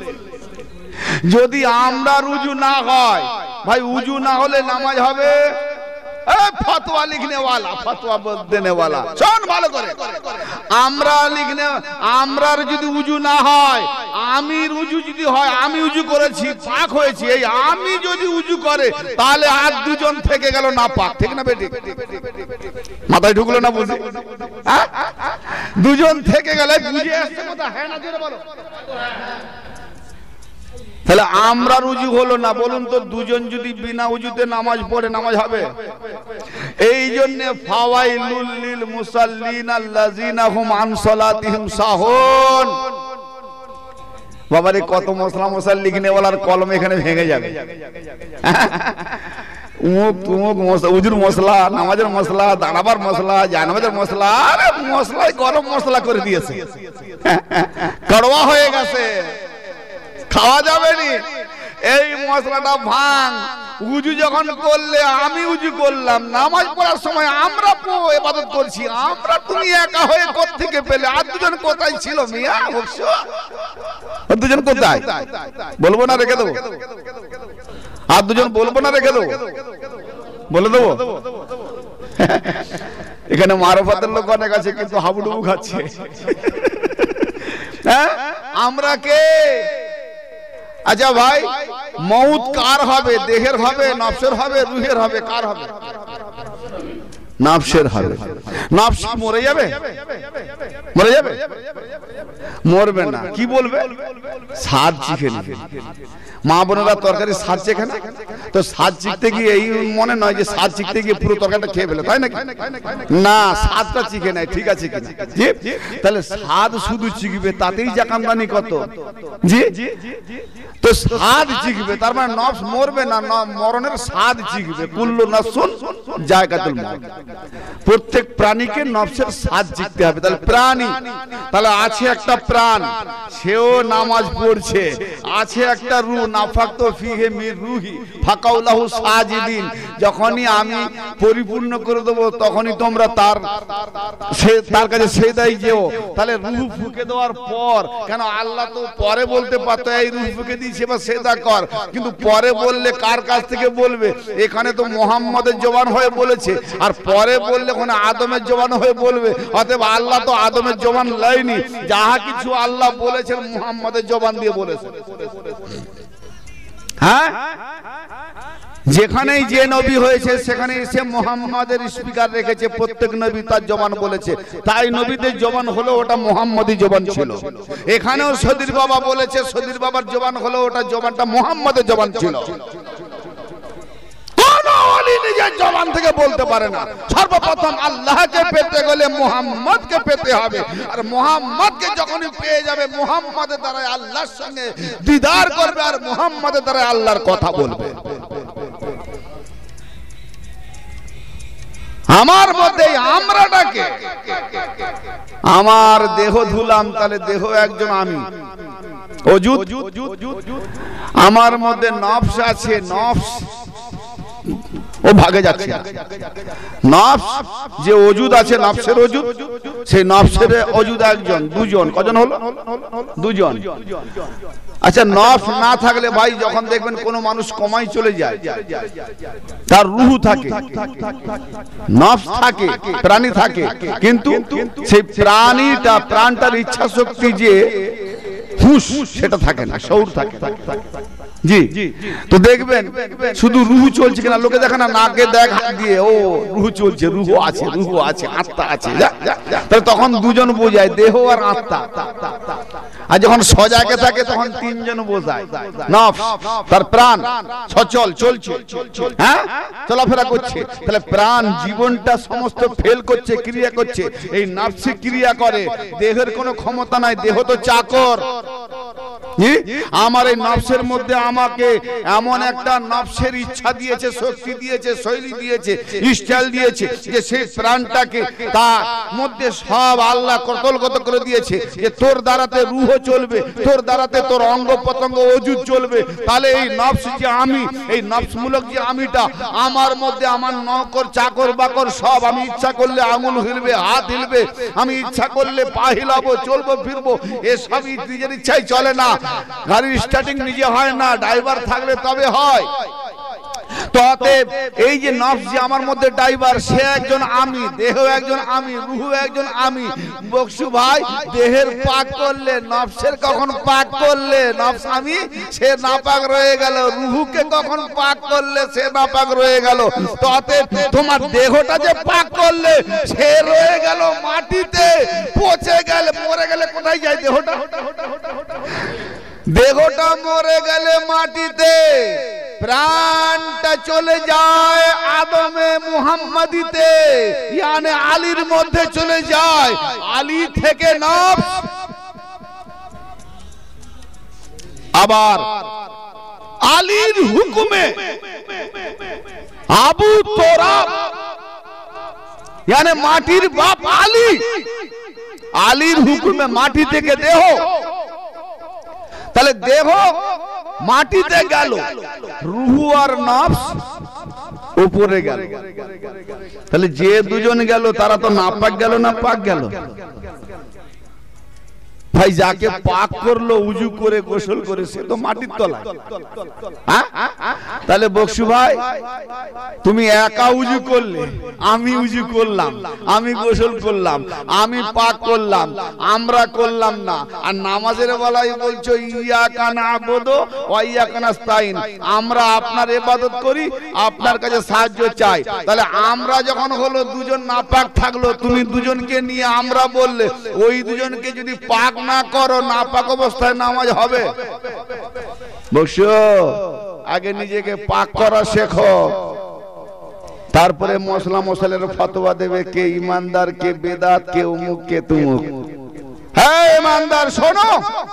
যদি আমরা রুজু না হয় ভাই, উজু না হলে নামাজ হবে? ফতোয়া লিখনে वाला, ফতোয়া দেনে वाला, শোন ভালো করে, আমরা লিখনে আমরার যদি উজু না হয়, আমি উজু যদি হয়, আমি উজু করেছি পাক হয়েছি, এই আমি যদি উজু করে তাহলে আর দুজন থেকে গেল না পাক, ঠিক না বেটি? মাথায় ঢুকলো না বুঝি? দুজন থেকে গেলে বুঝে আসছে কথা, হ্যাঁ না জোরে বলো। তাহলে আমরা রুজু হলো না, বলুন তো দুজন যদি বিনা উজুতে নামাজ পড়ে নামাজ হবে? এই জন্য ফাওয়াইলুল লিল মুসাল্লিন আল্লাযিনা হুম আন সালাতিহিম সাহুন। বাবারে কত মশলা মশলা লিখনে ওয়ালার কলম এখানে ভেঙে যাবে। উমুক তুমুক মশলা, উজুর মশলা, নামাজের মশলা, দাঁড়াবার মশলা, জানামাজের মশলা, আরে মশলাই গরম মশলা করে দিয়েছে, কড়ওয়া হয়ে গেছে, খাওয়া যাবে নি। এই মশলাটা ভাঙ। উজু যখন করলে আমি উজু করলাম, নামাজ পড়ার সময় আমরা ইবাদত করছি, আমরা তুমি একা হয়ে কোত্থেকে পেলে? আর দুজন কোথায় ছিল মিয়া? আর দুজন কোথায় বলবো না, রেখে দেবো? আর দুজন বলবো না, রেখে দেবো? বলে দেবো? এখানে মারফতের লোক অনেক আছে কিন্তু হাবুডুবু খাচ্ছে। হ্যাঁ, আমরা কে? আচ্ছা ভাই, মউত কার হবে? দেহের হবে, নফসের হবে, রুহের হবে? কার হবে? নফসের হবে। নফস মরে যাবে? মরে যাবে? মরবে না। কি বলবে? স্বাদ চিখে নেবে। মা বোনেরা তরকারি স্বাদ চেখে না, তো স্বাদ চিখতে গিয়ে এই মনে নয় যে স্বাদ চিখতে গিয়ে পুরো তরকারিটা খেয়ে ফেলে, তাই নাকি? না, স্বাদটা চিখে নেয়, ঠিক আছে কিনা? জি, তাহলে স্বাদ শুধু চিখবে, তাতেই জাকামদানি কত। জি, তো স্বাদ চিখবে, তার মানে নফস মরবে না, মরণের স্বাদ চিখবে। কুল্লু নাফসুন যায়কাতুল মাউত। প্রত্যেক প্রাণীকে নফসের স্বাদ চিখতে হবে। তাহলে প্রাণী, তাহলে আছে একটা প্রাণ, সেও নামাজ পড়ছে, আছে একটা রূহ, নাফাকতু ফীহি মির রূহি ফাকাউলাহু সাজিদিন। যখনই আমি পরিপূর্ণ করে দেব তখনই তোমরা তার সে তার কাছে সেজদায় যেও। তাহলে রূহ ফুঁকে দেওয়ার পর, কেন আল্লাহ তো পরে বলতে পারতো এই রূহ ফুঁকে দিয়েছে বা সেজদা কর, কিন্তু পরে বললে কার কাছ থেকে বলবে? এখানে তো মুহাম্মদের জবান হয়ে বলেছে, আর পরে বললে ওখানে আদমের জবান হয়ে বলবে। অতএব আল্লাহ তো আদমের জবান লাইনি, যাহা কিছু আল্লাহ বলেছেন মুহাম্মদের জবান দিয়ে বলেছেন। হ্যাঁ, যেখানেই যে নবী হয়েছে সেখানে এসে মুহাম্মাদের স্পিকার রেখেছে, প্রত্যেক নবী তার জবান বলেছে, তাই নবীদের জবান হলো ওটা মুহাম্মাদি জবান ছিল। এখানেও সদীর বাবা বলেছে, সদীর বাবার জবান হলো ওটা জবানটা মুহাম্মাদের জবান ছিল। নিজের জবান থেকে বলতে পারে না। সর্বপ্রথম আল্লাহকে পেতে গেলে মুহাম্মদকে পেতে হবে, আর মুহাম্মদকে যখনই পেয়ে যাবে মুহাম্মদের দ্বারা আল্লাহর সঙ্গে দিদার করবে, আর মুহাম্মদের দ্বারা আল্লাহর কথা বলবে। আমার মধ্যে আমরাটাকে আমার দেহ ধুলাম, তাহলে দেহ একজন আমি। অজুদ, আমার মধ্যে নফস আছে, নফস ও ভাগে যাচ্ছে। নফস যে অজুদ আছে, নফসের অজুদ, সেই নফসের অজুদ একজন, দুজন। কজন হলো? দুজন। আচ্ছা, নফস না থাকলে ভাই যখন দেখবেন কোন মানুষ কমাই চলে যায়, তার রুহ থাকে, নফস থাকে, প্রাণী থাকে, কিন্তু সেই প্রাণীটা, প্রাণটার ইচ্ছা শক্তি যে হুশ, সেটা থাকে না, শৌর থাকে। জি, তো দেখবেন শুধু রুহ চলছে কিনা, লোকে দেখে না নাকে দেখ হাত দিয়ে, ও রুহ চলছে, রুহ আছে, রুহ আছে, আত্মা আছে। তাহলে তখন দুজন বোঝায়, দেহ আর আত্মা। আর যখন সজাগে থাকে তখন তিনজন বোঝায়, নফস তার প্রাণ সচল চলছে, হ্যাঁ, চলাফেরা করছে। তাহলে প্রাণ জীবনটা সমস্ত ফেল করছে, ক্রিয়া করছে, এই নফসে ক্রিয়া করে, দেহের কোনো ক্ষমতা নাই, দেহ তো চাকর। আমার এই নফসের মধ্যে আমাকে এমন একটা নফসের ইচ্ছা দিয়েছে, শক্তি দিয়েছে, শৈলী দিয়েছে, স্টাইল দিয়েছে, যে সেই প্রাণটাকে তার মধ্যে সব আল্লাহ কতলগত করে দিয়েছে, যে তোর দ্বারাতে রুহ চলবে, তোর দ্বারাতে তোর অঙ্গ প্রত্যঙ্গ অজুদ চলবে। তাহলে এই নফস যে আমি, এই নফসমূলক যে আমিটা আমার মধ্যে, আমার নকর চাকর বাকর সব, আমি ইচ্ছা করলে আঙুল হিলবে, হাত হিলবে, আমি ইচ্ছা করলে পা হিলাবো, চলবো ফিরবো, এসব নিজের ইচ্ছাই চলে না। গাড়ির স্টার্টিং নিজে হয় না, ড্রাইভার থাকলে তবে হয়। তো অতএব এই যে নফস যে আমার মধ্যে ড্রাইভার, সে একজন আমি, দেহ একজন আমি, রুহ একজন আমি। বকশু ভাই, দেহের পাক করলে, নফসের কখন পাক করলে নফস আমি, সে নাপাক রয়ে গেল। রুহুকে কখন পাক করলে সে নাপাক রয়ে গেল। তো অতএব তোমার দেহটা যে পাক করলে, সে রয়ে গেল মাটিতে, পচে গেলে, মরে গেলে কোথায় যায় দেহটা? দেহটা মরে গেলে মাটিতে, প্রাণটা চলে যায় আদমে মুহাম্মাদিতে, ইয়ানে আলীর মধ্যে চলে যায়। আলী থেকে নফস, আবার আলীর হুকুমে আবু তোরাব, ইয়ানে মাটির বাপ আলী, আলীর হুকুমে মাটি থেকে দেহ। তাহলে দেহ মাটিতে গেল, রুহ আর নফস উপরে গেল। তাহলে যে দুজন গেল তারা তো নাপাক গেল না পাক গেল? ভাই যাকে পাক করলো উজু করে গোসল করে, সে তো মাটির তলায়। তাহলে বকশু ভাই, তুমি একা উজু করলে, আমি উজু করলাম, আমি গোসল করলাম, আমি পাক করলাম, আমরা করলাম না। আর নামাজের বেলায় বলছো ইয়াকা না'বুদু ওয়া ইয়াকা নাস্তাইন, আমরা আপনার ইবাদত করি, আপনার কাছে সাহায্য চাই। তাহলে আমরা যখন হলো দুজন নাপাক থাকলো, তুমি দুজনকে নিয়ে আমরা বললে, ওই দুজনকে যদি পাক না করো, নাপাক অবস্থায় নামাজ হবে? বকশু, আগে নিজেকে পাক করা শেখো, তারপরে মশলা মশালের ফতোয়া দেবে, কে ইমানদার, কে বেদাত, কে উমুক, কে তুমুক। হ্যাঁ ইমানদার শোনো,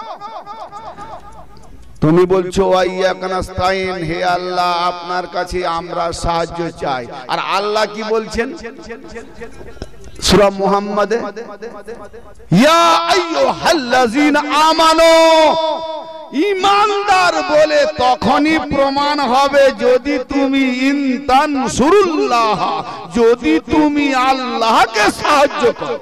তুমি বলছো ওয়াইয়াকা নাস্তাইন, হে আল্লাহ আপনার কাছে আমরা সাহায্য চাই। আর আল্লাহ কি বলছেন সূরা মুহাম্মাদে, ইয়া আইয়ুহাল্লাযীনা আমানু, ঈমানদার বলে তখনই প্রমাণ হবে যদি তুমি ইনতানসুরুল্লাহ, যদি তুমি আল্লাহকে সাহায্য করো।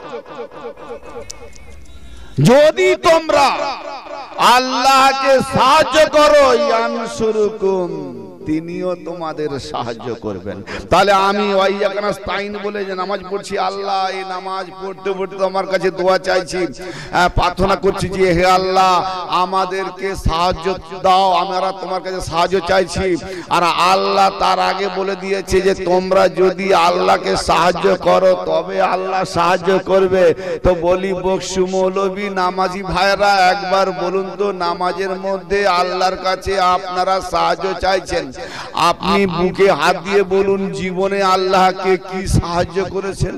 যদি তোমরা আল্লাহকে সাহায্য করো, ইয়ানসুরুকুম, তিনিও তোমাদের সাহায্য করবেন। তাহলে আমি ওয়াইয়াকা নাস্তাইন বলে যে নামাজ পড়ছি, আল্লাহ এই নামাজ পড়তে পড়তে আমার কাছে দোয়া চাইছি, প্রার্থনা করছি যে হে আল্লাহ আমাদেরকে সাহায্য দাও, আমরা তোমার কাছে সাহায্য চাইছি। আর আল্লাহ তার আগে বলে দিয়েছে যে তোমরা যদি আল্লাহকে সাহায্য করো তবে আল্লাহ সাহায্য করবে। তো বলি বকশু মৌলবী, নামাজি ভাইরা, একবার বলুন তো, নামাজের মধ্যে আল্লাহর কাছে আপনারা সাহায্য চাইছেন, আপনি বুকে হাত দিয়ে বলুন জীবনে আল্লাহকে কি সাহায্য করেছেন?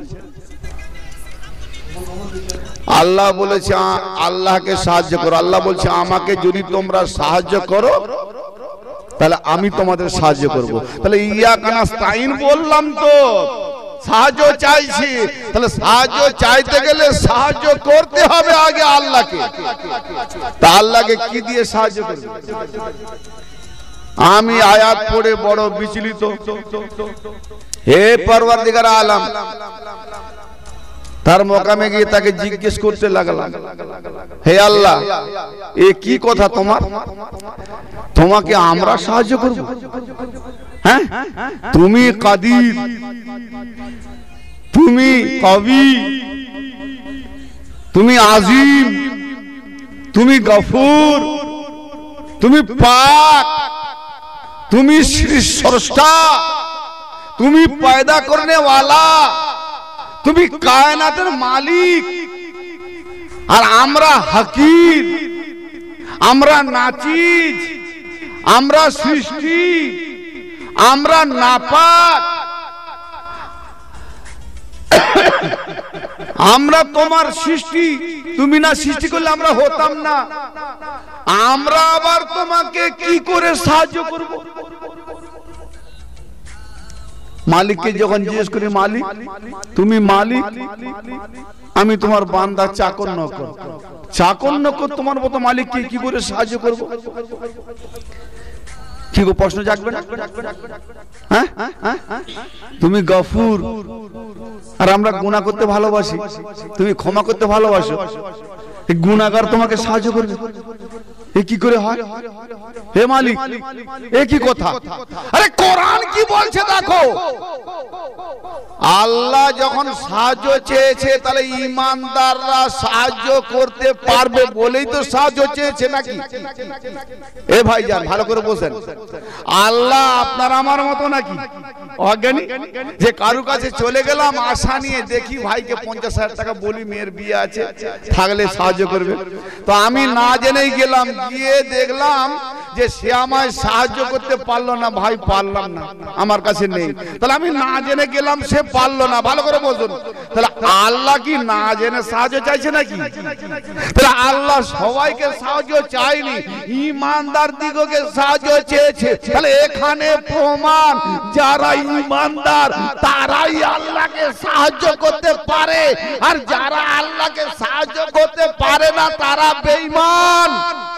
আল্লাহ বলেছে আল্লাহকে সাহায্য করো, আল্লাহ বলছে আমাকে যদি তোমরা সাহায্য করো তাহলে আমি তোমাদের সাহায্য করব। তাহলে ইয়াকা নাস্তাইন বললাম তো, সাহায্য চাইছি, তাহলে সাহায্য চাইতে গেলে সাহায্য করতে হবে আগে আল্লাহকে। তা আল্লাহকে কি দিয়ে সাহায্য করবে? আমি আয়াত পড়ে বড় বিচলিত। হে পরওয়ারদিগার আলম, তার মোকামে গিয়ে তাকে জিজ্ঞেস করতে লাগলাম, হে আল্লাহ, এ কি কথা তোমার? তোমাকে আমরা সাহায্য করব? হ্যাঁ, তুমি কাদির, তুমি কবি, তুমি আজিম, তুমি গফুর, তুমি পাক, তুমি সৃষ্টা, তুমি পয়দা করনে ওয়ালা, তুমি কায়নাতের মালিক। আর আমরা হাকির, আমরা নাচিজ, আমরা সৃষ্টি, আমরা নাপাক, আমরা তোমার সৃষ্টি। তুমি না সৃষ্টি করলে আমরা হতাম না। আমরা আবার তোমাকে কি করে সাহায্য করব? মালিককে যখন জিজ্ঞেস করি, মালিক তুমি মালিক, আমি তোমার বান্দা চাকর নকর, চাকর নকর তোমার মতো মালিককে কি করে সাহায্য করব? কি গো, প্রশ্ন জাগবে না? হ্যাঁ, তুমি গফুর, আর আমরা গুনাহ করতে ভালোবাসি, তুমি ক্ষমা করতে ভালোবাসো, গুনাহগার তোমাকে সাহায্য করবে? এ কি করে হয়? হে মালিক, এ কি কথা? আরে কোরআন কি বলছে দেখো। আল্লাহ যখন সাহায্য চেয়েছে, তাহলে ঈমানদাররা সাহায্য করতে পারবে বলেই তো সাহায্য চেয়েছে, নাকি? এ ভাইজান ভালো করে বসেন। আল্লাহ আপনার আমার মতো নাকি অজ্ঞানী, যে কারু কাছে চলে গেলাম আশা নিয়ে, দেখি ভাইকে পঞ্চাশ হাজার টাকা বলি, মেয়ের বিয়ে আছে, থাকলে সাহায্য করবে। তো আমি না জেনেই গেলাম, গিয়ে দেখলাম যে সে আমায় সাহায্য করতে পারলো না, ভাই পারলাম না, আমার কাছে নেই। তাহলে আমি না জেনে গেলাম, সে পারলো না। ভালো করে বলুন, তাহলে আল্লাহ কি না জেনে সাহায্য চাইছে নাকি? তাহলে আল্লাহ সবাইকে সাহায্য চাইনি, ঈমানদার দিগকে সাহায্য চেয়েছে। তাহলে এখানে প্রমাণ, যারা ঈমানদার তারাই আল্লাহকে সাহায্য করতে পারে, আর যারা আল্লাহকে সাহায্য করতে পারে না তারা বেঈমান।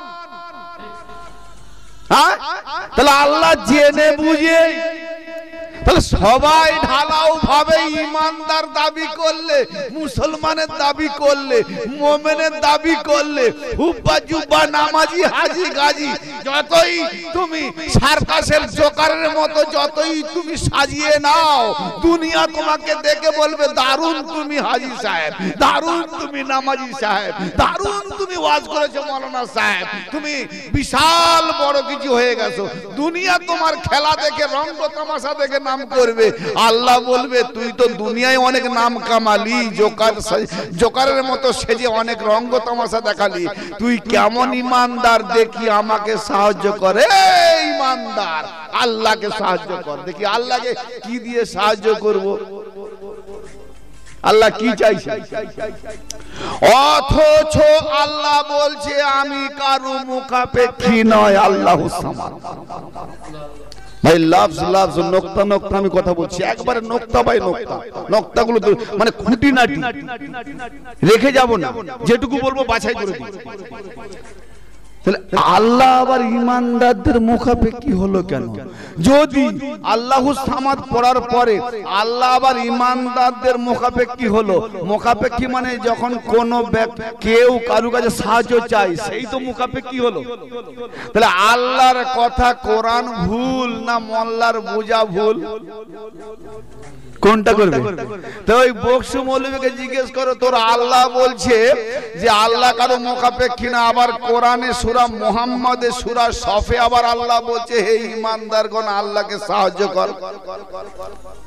হ্যাঁ, তাহলে আল্লাহ জেনে বুঝে, তাহলে সবাই ঢালাও ভাবে ঈমানদার দাবি করলে, মুসলমানের দাবি করলে, মুমিনের দাবি করলে, হুব্বা জুব্বা নামাজি হাজি গাজী, যতই তুমি সার্কাসের জোকারের মতো যতই তুমি সাজিয়ে নাও, দুনিয়া তোমাকে দেখে বলবে দারুণ তুমি হাজি সাহেব, দারুণ তুমি নামাজি সাহেব, দারুণ তুমি ওয়াজ করেছো মাওলানা সাহেব, তুমি বিশাল বড় কিছু হয়ে গেছো। দুনিয়া তোমার খেলা দেখে, রঙ্গ তামাশা দেখে নাম করবে। আল্লাহ বলবে তুই তো দুনিয়ায় অনেক নাম কামালি, জোকার জোকারের মতো সেজে অনেক রঙ্গ তামাশা দেখালি, তুই কেমন ঈমানদার দেখি আমাকে সাহায্য করে। ঈমানদার আল্লাহকে সাহায্য কর, দেখি আল্লাহকে কি দিয়ে সাহায্য করব। আল্লাহ কি চাইছে? অথচ আল্লাহ বলছে আমি কারো মুখাপেক্ষী নয়, আল্লাহুস সামাদ। ভাই লাফজ লাফজ নোক্তা নোক্তা আমি কথা বলছি, একবারে নোক্তা বাই নোক্তা, নোক্তাগুলো মানে খুঁটিনাটি রেখে যাব না, যেটুকু বলবো বাছাই করে দিই। তাহলে আল্লাহ আবার ঈমানদারদের মুখাপেক্ষী হলো কেন? যদি আল্লাহুস সামাদ পড়ার পরে আল্লাহ আবার ঈমানদারদের মুখাপেক্ষী হলো, মুখাপেক্ষী মানে যখন কোন কেউ কারো কাছে সাহায্য চাই, সেই তো মুখাপেক্ষী হলো। তাহলে আল্লাহর কথা কোরআন ভুল না মোল্লার বোঝা ভুল? কোনটা করবে? তো ওই বকশু মৌলবীকে জিজ্ঞেস করো, তোর আল্লাহ বলছে যে আল্লাহ কারো মুখাপেক্ষী না, আবার কোরআনে সূরা মুহাম্মাদে সূরা সফে আবার আল্লাহ বলছে হে ঈমানদারগণ আল্লাহকে সাহায্য কর।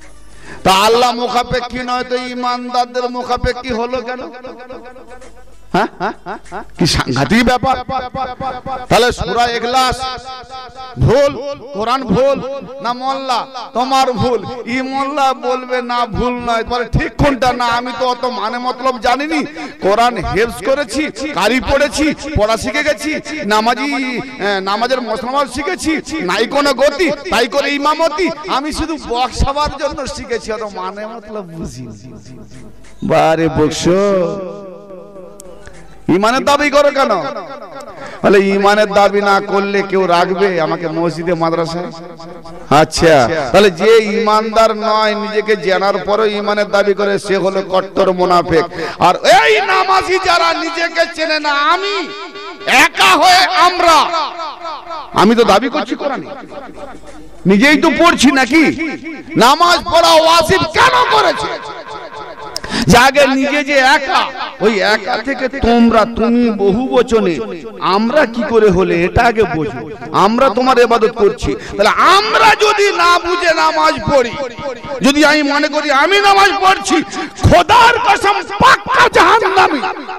তা আল্লাহ মুখাপেক্ষী নয় তো ঈমানদারদের মুখাপেক্ষী হলো কেন? হ্যাঁ কি সাংঘাতিক ব্যাপার। তাহলে সূরা ইখলাস ভুল, কোরআন ভুল না মোল্লা তোমার ভুল? ই মোল্লা বলবে না ভুল নয়, তাহলে ঠিক কোনটা? না আমি তো অত মানে মতলব জানিনি, কোরআন হেফজ করেছি, কারি পড়েছি, পড়া শিখে গেছি, নামাজি নামাজের মসনামাজ শিখেছি, নাই কোনো গতি তাই করে ইমামতি, আমি শুধু বক্সাবার জন্য শিখেছি, অত মানে মতলব বুঝি। বারে বকশ, ইমানের দাবি করো কেন? বলে ইমানের দাবি না করলে কেউ রাখবে আমাকে মসজিদে মাদ্রাসায়? আচ্ছা, তাহলে যে ইমানদার নয়, নিজেকে জানার পরও ইমানের দাবি করে, সে হলো কট্টর মুনাফিক। আর এই নামাজি যারা নিজেকে চেনে না, আমি একা হয়ে আমরা, আমি তো দাবি করছি কোরআনে, নিজেই তো পড়ছি নাকি? নামাজ পড়া ওয়াজিব কেন করেছে? যাকে নিজে যে একা, ওই একা থেকে তোমরা, তুমি বহু বচনে, আমরা কি করে হলে এটা আগে বোঝো। আমরা তোমার ইবাদত করছি, তাহলে আমরা যদি না বুঝে নামাজ পড়ি, যদি আমি মনে করি আমি নামাজ পড়ছি, খোদার কসম পাক্কা জাহান্নামী।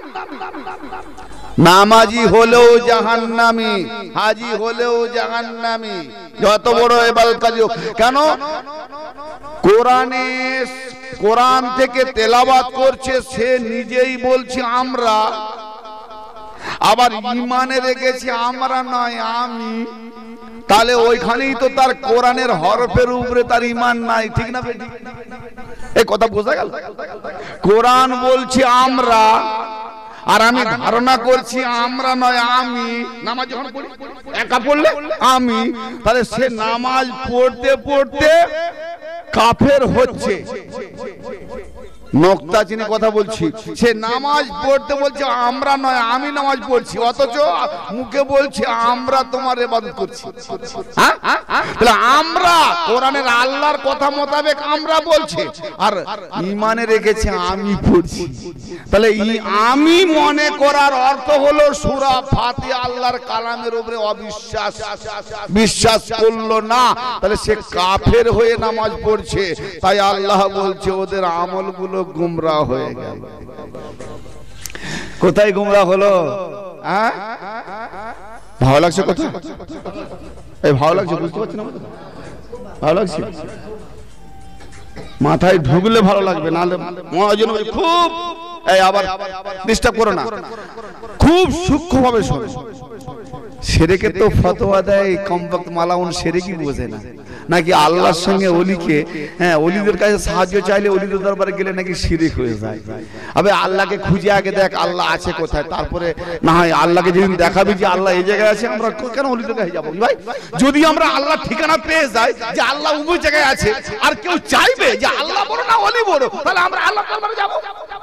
নামাজি হলেও জাহান্নামী, হাজি হলেও জাহান্নামী, যত বড় ইবাদতকারী হোক কেন। কোরআনে, কোরআন থেকে তেলাওয়াত করছে, সে নিজেই বলছে আমরা, আবার ইমানে রেখেছি আমরা নয় আমি, তাহলে ওইখানেই তো তার কোরআনের হরফের উপরে তার ইমান নাই, ঠিক না? এই কথা বোঝা গেল? কোরআন বলছে আমরা, আর আমি ধারণা করছি আমরা নয় আমি। নামাজ যখন পড়ি, একা পড়লে আমি, তাহলে সে নামাজ পড়তে পড়তে কাফের হচ্ছে। নক্তা চিনে কথা বলছি, সে নামাজ পড়তে বলছে আমরা নয় আমি নামাজ পড়ছি, অথচ মুখে বলছে আমরা তোমার ইবাদত করছি। হ্যাঁ, তাহলে আমরা কোরআনের আল্লাহর কথা মোতাবেক আমরা বলছে, আর ইমানে রেখেছে আমি পড়ছি। তাহলে আমি মনে করার অর্থ হলো সূরা ফাতিহা আল্লাহর কালামের উপরে অবিশ্বাস, বিশ্বাস করলো না, তাহলে সে কাফের হয়ে নামাজ পড়ছে। তাই আল্লাহ বলছে ওদের আমলগুলো গুমরাহ হয়ে গেল। কোথায় গুমরাহ হলো? হ্যাঁ, ভালো লাগছে কথা? এই ভালো লাগছে, বুঝতে পারছেন? ভালো লাগছে, মাথায় ঢুকলে ভালো লাগবে, নাহলে খুব এই আবার ডিস্টার্ব করো না, খুব সূক্ষ্মভাবে শোনো। শিরকে তো ফতোয়া দেয় কমবক্ত মালাউন, শিরকি বোঝে না নাকি আল্লাহর সঙ্গে ওলিকে, হ্যাঁ ওলিদের কাছে সাহায্য চাইলে ওলিদের দরবারে গেলে নাকি শিরক হয়ে যায়। আবে আল্লাহকে খুঁজে আগে দেখ আল্লাহ আছে কোথায়, তারপরে না হয় আল্লাহকে যেদিন দেখাবি যে আল্লাহ এই জায়গায় আছে, আমরা কেন ওলিদের কাছে যাবো ভাই? যদি আমরা আল্লাহ ঠিকানা পেয়ে যাই যে আল্লাহ উভয় জায়গায় আছে, আর কেউ চাইবে যে আল্লাহ বড় না ওলি বড়, তাহলে আমরা আল্লাহ দরবারে যাবো।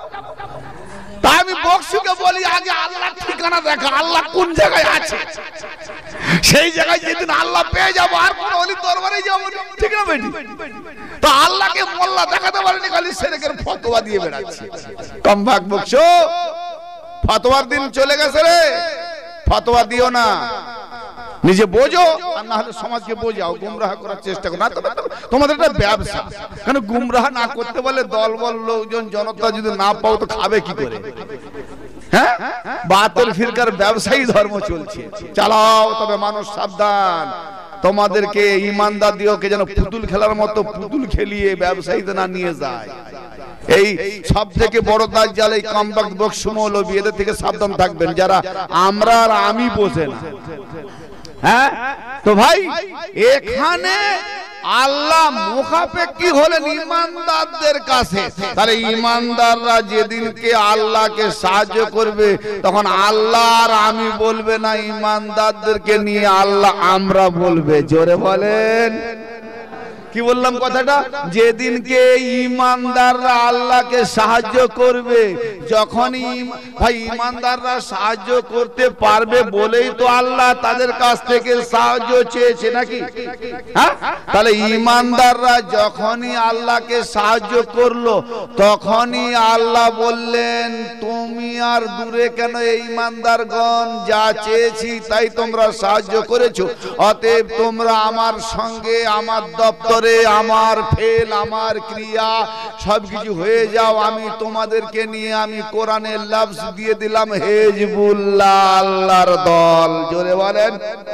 তাই আমি বক্সুকে বলি আগে আল্লাহ ঠিকানা দেখা, আল্লাহ কোন জায়গায় আছে, সেই জায়গায় যেদিন আল্লাহ পেয়ে যাবো আর কোন ওলির দরবারে যাবো, ঠিক না বেটি? তো আল্লাহকে মোল্লা দেখাতে পারেনি, খালি শিরকের ফতোয়া দিয়ে বেড়াচ্ছে। কম ভাগ বকশো, ফতোয়ার দিন চলে গেছে রে, ফতোয়া দিও না, নিজে বোঝো, আর না হলে সমাজকে বোঝাও, গুমরাহ করার চেষ্টা করো না। তোমাদের একটা ব্যবসা, কেন গুমরাহ না করতে বলে দলবল লোকজন জনতা যদি না পাও তো খাবে কি করে? হ্যাঁ, বাতিল ফিরকার ব্যবসায়ী ধর্ম চলছে, চালাও, তবে মানুষ সাবধান। তোমাদেরকে ইমানদার দিও কে যেন পুতুল খেলার মতো পুতুল খেলিয়ে ব্যবসায়ীতে না নিয়ে যায়। এই সব থেকে বড় দাজ্জাল এই কমবক্ত বকশু মৌলবী, এদের থেকে সাবধান থাকবেন, যারা আমরা আর আমি বোঝে না। হ্যাঁ, তো ভাই এখানে আল্লাহ মুখাপেক্ষী হলেন ইমানদারদের কাছে। তাহলে ইমানদাররা যেদিনকে আল্লাহকে সাহায্য করবে, তখন আল্লাহ আর আমি বলবে না, ইমানদারদেরকে নিয়ে আল্লাহ আমরা বলবে। জোরে বলেন, কি বললাম কথাটা? যেদিনকে ইমানদাররা আল্লাহকে সাহায্য করবে, যখনই ভাই ইমানদাররা সাহায্য করতে পারবে বলেই তো আল্লাহ তাদের কাছ থেকে সাহায্য চেয়েছে নাকি? হ্যাঁ, তাহলে ইমানদাররা যখনই আল্লাহকে সাহায্য করলো, তখনই আল্লাহ বললেন তুমি আর দূরে কেন, এই ইমানদারগণ যা চেয়েছি তাই তোমরা সাহায্য করেছো, অতএব তোমরা আমার সঙ্গে আমার দপ্তর অন্তরে আমার ফেল, আমার ক্রিয়া সবকিছু হয়ে যাও, আমি তোমাদেরকে নিয়ে আমি কোরআনের লফজ দিয়ে দিলাম হিজবুল্লাহ, আল্লাহর দল। জোরে বলেন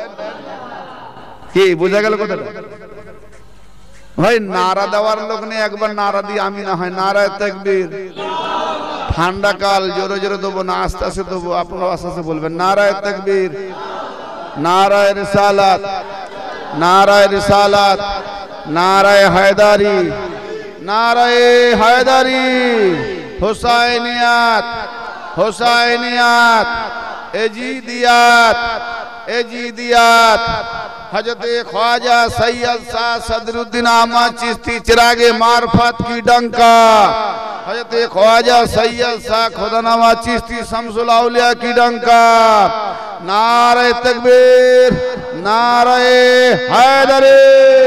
কি বোঝা গেল কথাটা? ভাই নারা দেওয়ার লোক নেই, একবার নারা দিয়ে আমি না হয় নারায়ে তাকবীর। ঠান্ডা কাল, জোরে জোরে দেবো না আস্তে আস্তে দেবো, আপনারা আস্তে আস্তে বলবেন নারায়ে তাকবীর, নারায়ে রিসালাত, নারায়ে রিসালাত, নারায়ে হায়দারি, নারায়ে হায়দারি, হুসাইনিয়াত, হুসাইনিয়াত, এজিদিয়াত, এজিদিয়াত। हजरत ख्वाजा सैयद शाह सदरुद्दीन अहमद चिश्ती चिरागे मार्फत की डंका, हजरत ख्वाजा सैयद शाह खुदानमा चिश्ती शमसुल औलिया की डंका। नारे तकबीर, नारे हैदरी।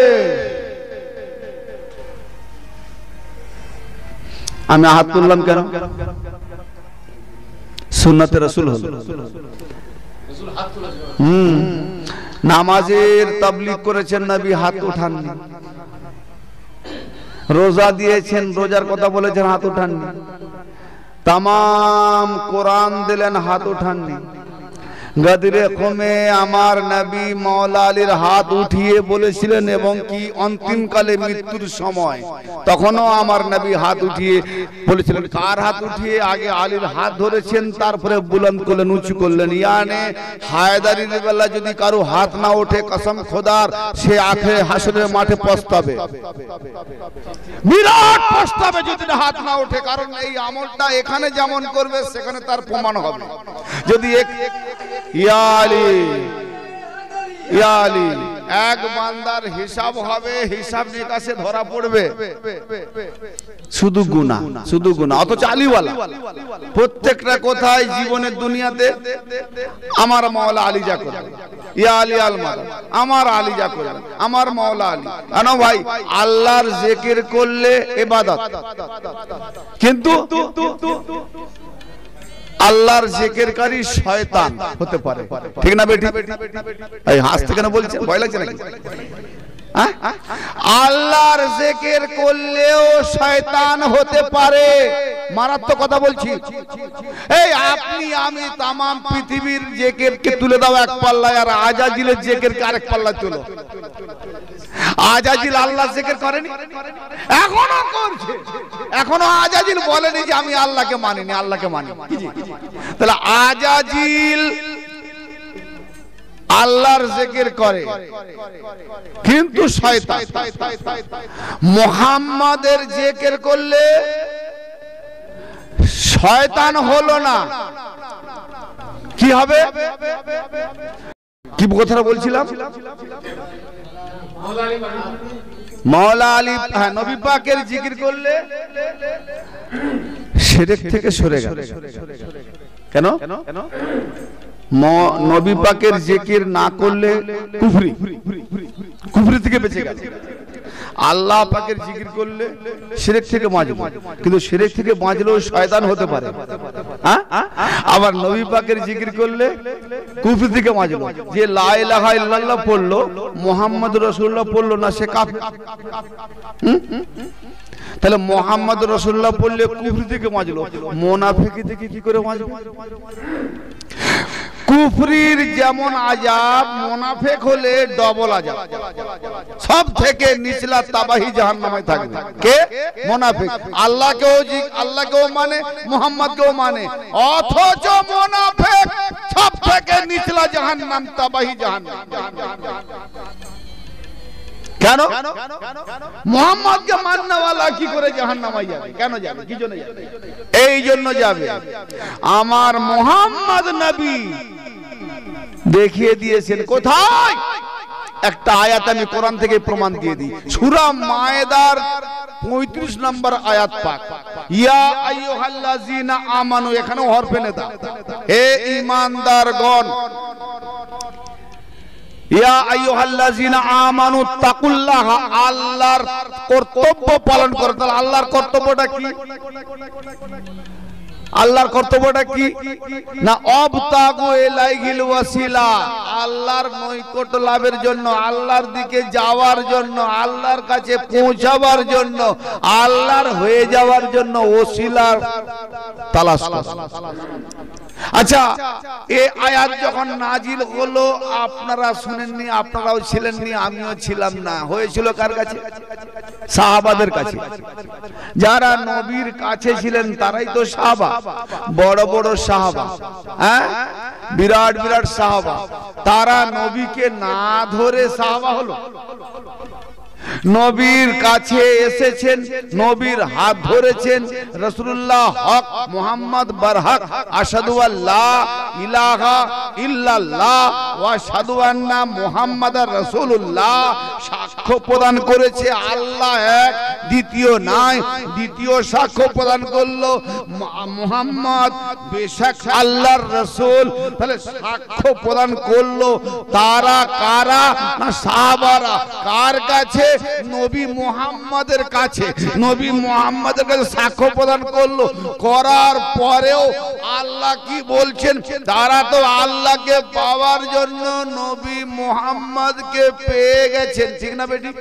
আমি হাত তুললাম কেন? সুন্নতে রাসূল হলো। হুম, নামাজের তাবলীগ করেছেন নবী, হাত উঠাননি। রোজা দিয়েছেন, রোজার কথা বলেছেন, হাত উঠাননি। তামাম কোরআন দিলেন, হাত উঠাননি। গদরে কমে আমার নবী মাওলা আলীর হাত উঠিয়ে বলেছিলেন, এবং কি অন্তিম কালে মৃত্যুর সময় তখনও আমার নবী হাত উঠিয়ে বলেছিলেন। কার হাত উঠিয়ে? আগে আলীর হাত ধরেছেন, তারপরে বুলন্দ করলেন, উঁচু করলেন। ইয়ানে হায়দারির বেলা যদি কারো হাত না ওঠে, কসম খোদার, সে আখেরে হাসরের মাঠে পস্তাবে, বিরাট পস্তাবে যদি হাত না ওঠে। কারণ এই আমলটা এখানে যেমন করবে সেখানে তার প্রমাণ হবে। যদি এক ইয়া আলী, ইয়া আলী, এক বান্দার হিসাব হবে, হিসাব নিকাশে ধরা পড়বে শুধু গুনাহ, শুধু গুনাহ। অথচ আলীওয়ালা প্রত্যেকটা কোথায় জীবনের দুনিয়াতে আমার মাওলা আলী যা করে, ইয়া আলী আল মাদাদ, আমার আলী যা করে, আমার মাওলা আলী। কেন ভাই? আল্লাহর জিকির করলে ইবাদত, কিন্তু আল্লাহর জিকিরকারী শয়তান হতে পারে, ঠিক না বেটি? এই হাসতে কেন বলছেন? ভয় লাগছে নাকি? আল্লাহর জিকির করলেও শয়তান হতে পারে। মারাত্মক কথা বলছি। এই আপনি আমি তামাম পৃথিবীর জিকিরকে তুলে দাও এক পাল্লায়, আর আজাজিলের জিকিরকে আরেক পাল্লায় তুলো। আজাজিল আল্লাহ জিকির করেনি, এখনো করছে। এখনো আজাজিল বলেনি যে আমি আল্লাহকে মানিনি, আল্লাহকে মানি। তাহলে আজাজিল আল্লাহর জিকির করে, কিন্তু শয়তান মুহাম্মাদের জিকির করলে শয়তান হলো না, কি হবে? কি কথাটা বলছিলাম? মাওলা আলী, হ্যাঁ, নবী পাকের জিকির করলে শিরক থেকে সরে গেল। কেন? নবী পাকের জিকির না করলে কুফরি, কুফরি থেকে বেঁচে গেল। আল্লাহ পাকের জিকির করলে শিরক থেকে বাঁচলো, কিন্তু শিরক থেকে বাঁচলেও শয়তান হতে পারে। হ্যাঁ, আবার নবী পাকের জিকির করলে কুফরি থেকে বাঁচলো। যে লা ইলাহা ইল্লাল্লাহ পড়লো, মুহাম্মদুর রাসূলুল্লাহ পড়লো না, সে কাফের। তাহলে মুহাম্মদ রাসূলুল্লাহ পড়লে কুফরি থেকে বাঁচলো, মুনাফিকি থেকে কি করে বাঁচবে? কুফরির যেমন আযাব, মুনাফিক হলে ডবল আযাব। সব থেকে নিচলা তাবাহি জাহান্নামে থাকবে কে? মুনাফিক। আল্লাহকেও আল্লাহকেও মানে, মুহাম্মদকেও মানে, অথচ মুনাফিক সব থেকে নিচলা জাহান্নাম, তাবাহি জাহান্নাম। কেন? মুহাম্মদকে মাননেওয়ালা কি করে জাহান্নামে যাবে? কেন যাবে? কি জন্য যাবে? এই জন্য যাবে, আমার মুহাম্মদ নবী দেখিয়ে দিয়েছেন। কোথায়? একটা আয়াত আমি কোরআন থেকে প্রমাণ দিয়ে দিই। সূরা মায়েদার পঁয়ত্রিশ নম্বর আয়াত পাক, ইয়া আইয়ুহাল্লাযীনা আমানু, এখানেও হরফে নেদা, হে ঈমানদারগণ, ইয়া আইয়ুহাল্লাযীনা আমানু তাকুল্লাহ, আল্লাহর কর্তব্য পালন করো। তাহলে আল্লাহর কর্তব্যটা কি? আল্লাহর কর্তব্যটা কি না অবতাগু ইলাইহিল ওয়াসিলা, আল্লাহর নৈকট্য লাভের জন্য, আল্লাহর দিকে যাওয়ার জন্য, আল্লাহর কাছে পৌঁছাবার জন্য, আল্লাহর হয়ে যাওয়ার জন্য ওসিলার তালাশ করা। আচ্ছা, এই আয়াত যখন নাজিল হলো আপনারা শুনেননি, আপনারাও ছিলেননি, আমিও ছিলাম না। হয়েছিল কার কাছে? সাহাবাদের কাছে। যারা নবীর কাছে ছিলেন তারাই তো সাহাবা, বড় বড় সাহাবা, হ্যাঁ, বিরাট বিরাট সাহাবা। তারা নবীকে না ধরে সাহাবা হলো? নবীর কাছে এসেছেন, নবীর হাত ধরেছেন, রাসূলুল্লাহ হক, মুহাম্মদ বারহক, আশহাদু আল্লা ইলাহা ইল্লাল্লাহ ওয়া আশহাদু আন্না মুহাম্মাদার রাসূলুল্লাহ, সাক্ষ্য প্রদান করেছে আল্লাহ এক, দ্বিতীয় নাই। দ্বিতীয় সাক্ষ্য প্রদান করলো মুহাম্মদ বেশক আল্লাহর রাসূল। তাহলে সাক্ষ্য প্রদান করলো তারা কারা? না সাহাবারা। কার কাছে? নবী মুহাম্মাদের কাছে। নবী মুহাম্মাদের কাছে সাক্ষ্য প্রদান করলো। করার পরেও আল্লাহ কি বলছেন? তারা তো আল্লাহকে পাওয়ার জন্য নবী মুহাম্মাদকে পেয়ে গেছেন, ঠিক না বেটি?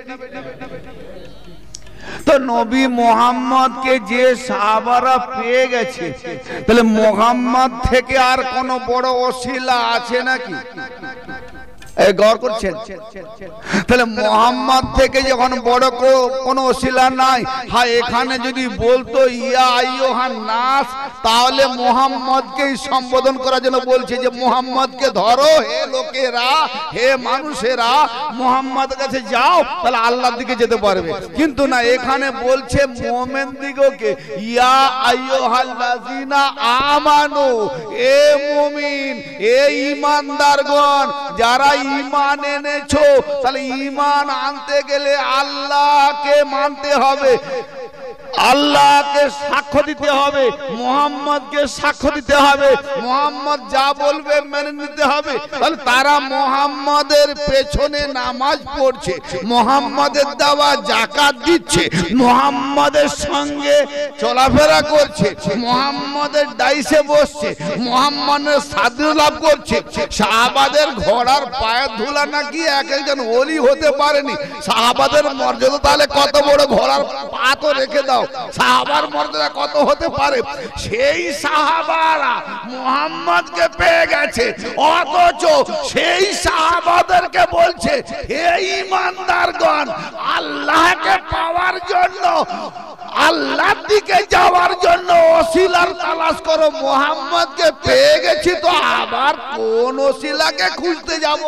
তো নবী মুহাম্মদকে যে সাহাবারা পেয়ে গেছে, তাহলে মুহাম্মদ থেকে আর কোন বড় ওসিলা আছে নাকি? এই গৌর করছেন? তাহলে মুহাম্মদ থেকে যখন বড় কোনো ওসিলা নাই, হ্যাঁ, এখানে যদি বলতো ইয়া আইয়ুহান নাস, তাহলে মুহাম্মদকেই সম্বোধন করার জন্য বলছে যে মুহাম্মদকে ধরো, হে লোকেরা, হে মানুষেরা, মুহাম্মদের কাছে যাও, তাহলে আল্লাহর দিকে যেতে পারবে। কিন্তু না, এখানে বলছে মুমিন দিগকে, ইয়া আইয়ুহাল্লাযিনা আমানু, এ মুমিন, এ ঈমানদারগণ, যারা ঈমান এনেছো। তাহলে ঈমান আনতে গেলে আল্লাহকে মানতে হবে, আল্লাহকে সাক্ষ্য দিতে হবে, মুহাম্মদকে সাক্ষ্য দিতে হবে, মুহাম্মদ যা বলবে মেনে নিতে হবে। তাহলে তারা মুহাম্মদের পেছনে নামাজ পড়ছে, মুহাম্মদের দেওয়া যাকাত দিচ্ছে, মুহাম্মদের সঙ্গে চলাফেরা করছে, মুহাম্মদের ডাইসে বসছে, মুহাম্মদের সাদৃশ্য লাভ করছে। সাহাবাদের ঘোড়ার পায়ের ধুলা নাকি এক একজন ওলি হতে পারেনি। সাহাবাদের মর্যাদা তাহলে কত বড়, ঘোড়ার পা তো রেখে দাও, সাহাবার মর্যাদা কত হতে পারে। সেই সাহাবারা মুহাম্মদকে পেয়ে গেছে, অথচ সেই সাহাবাদেরকে বলছে, হে ঈমানদারগণ, আল্লাহকে পাওয়ার জন্য, আল্লাহর দিকে যাওয়ার জন্য ওসিলার তালাশ করো। মুহাম্মদকে পেয়ে গেছি, তো আবার কোন ওসিলাকে খুঁজতে যাব?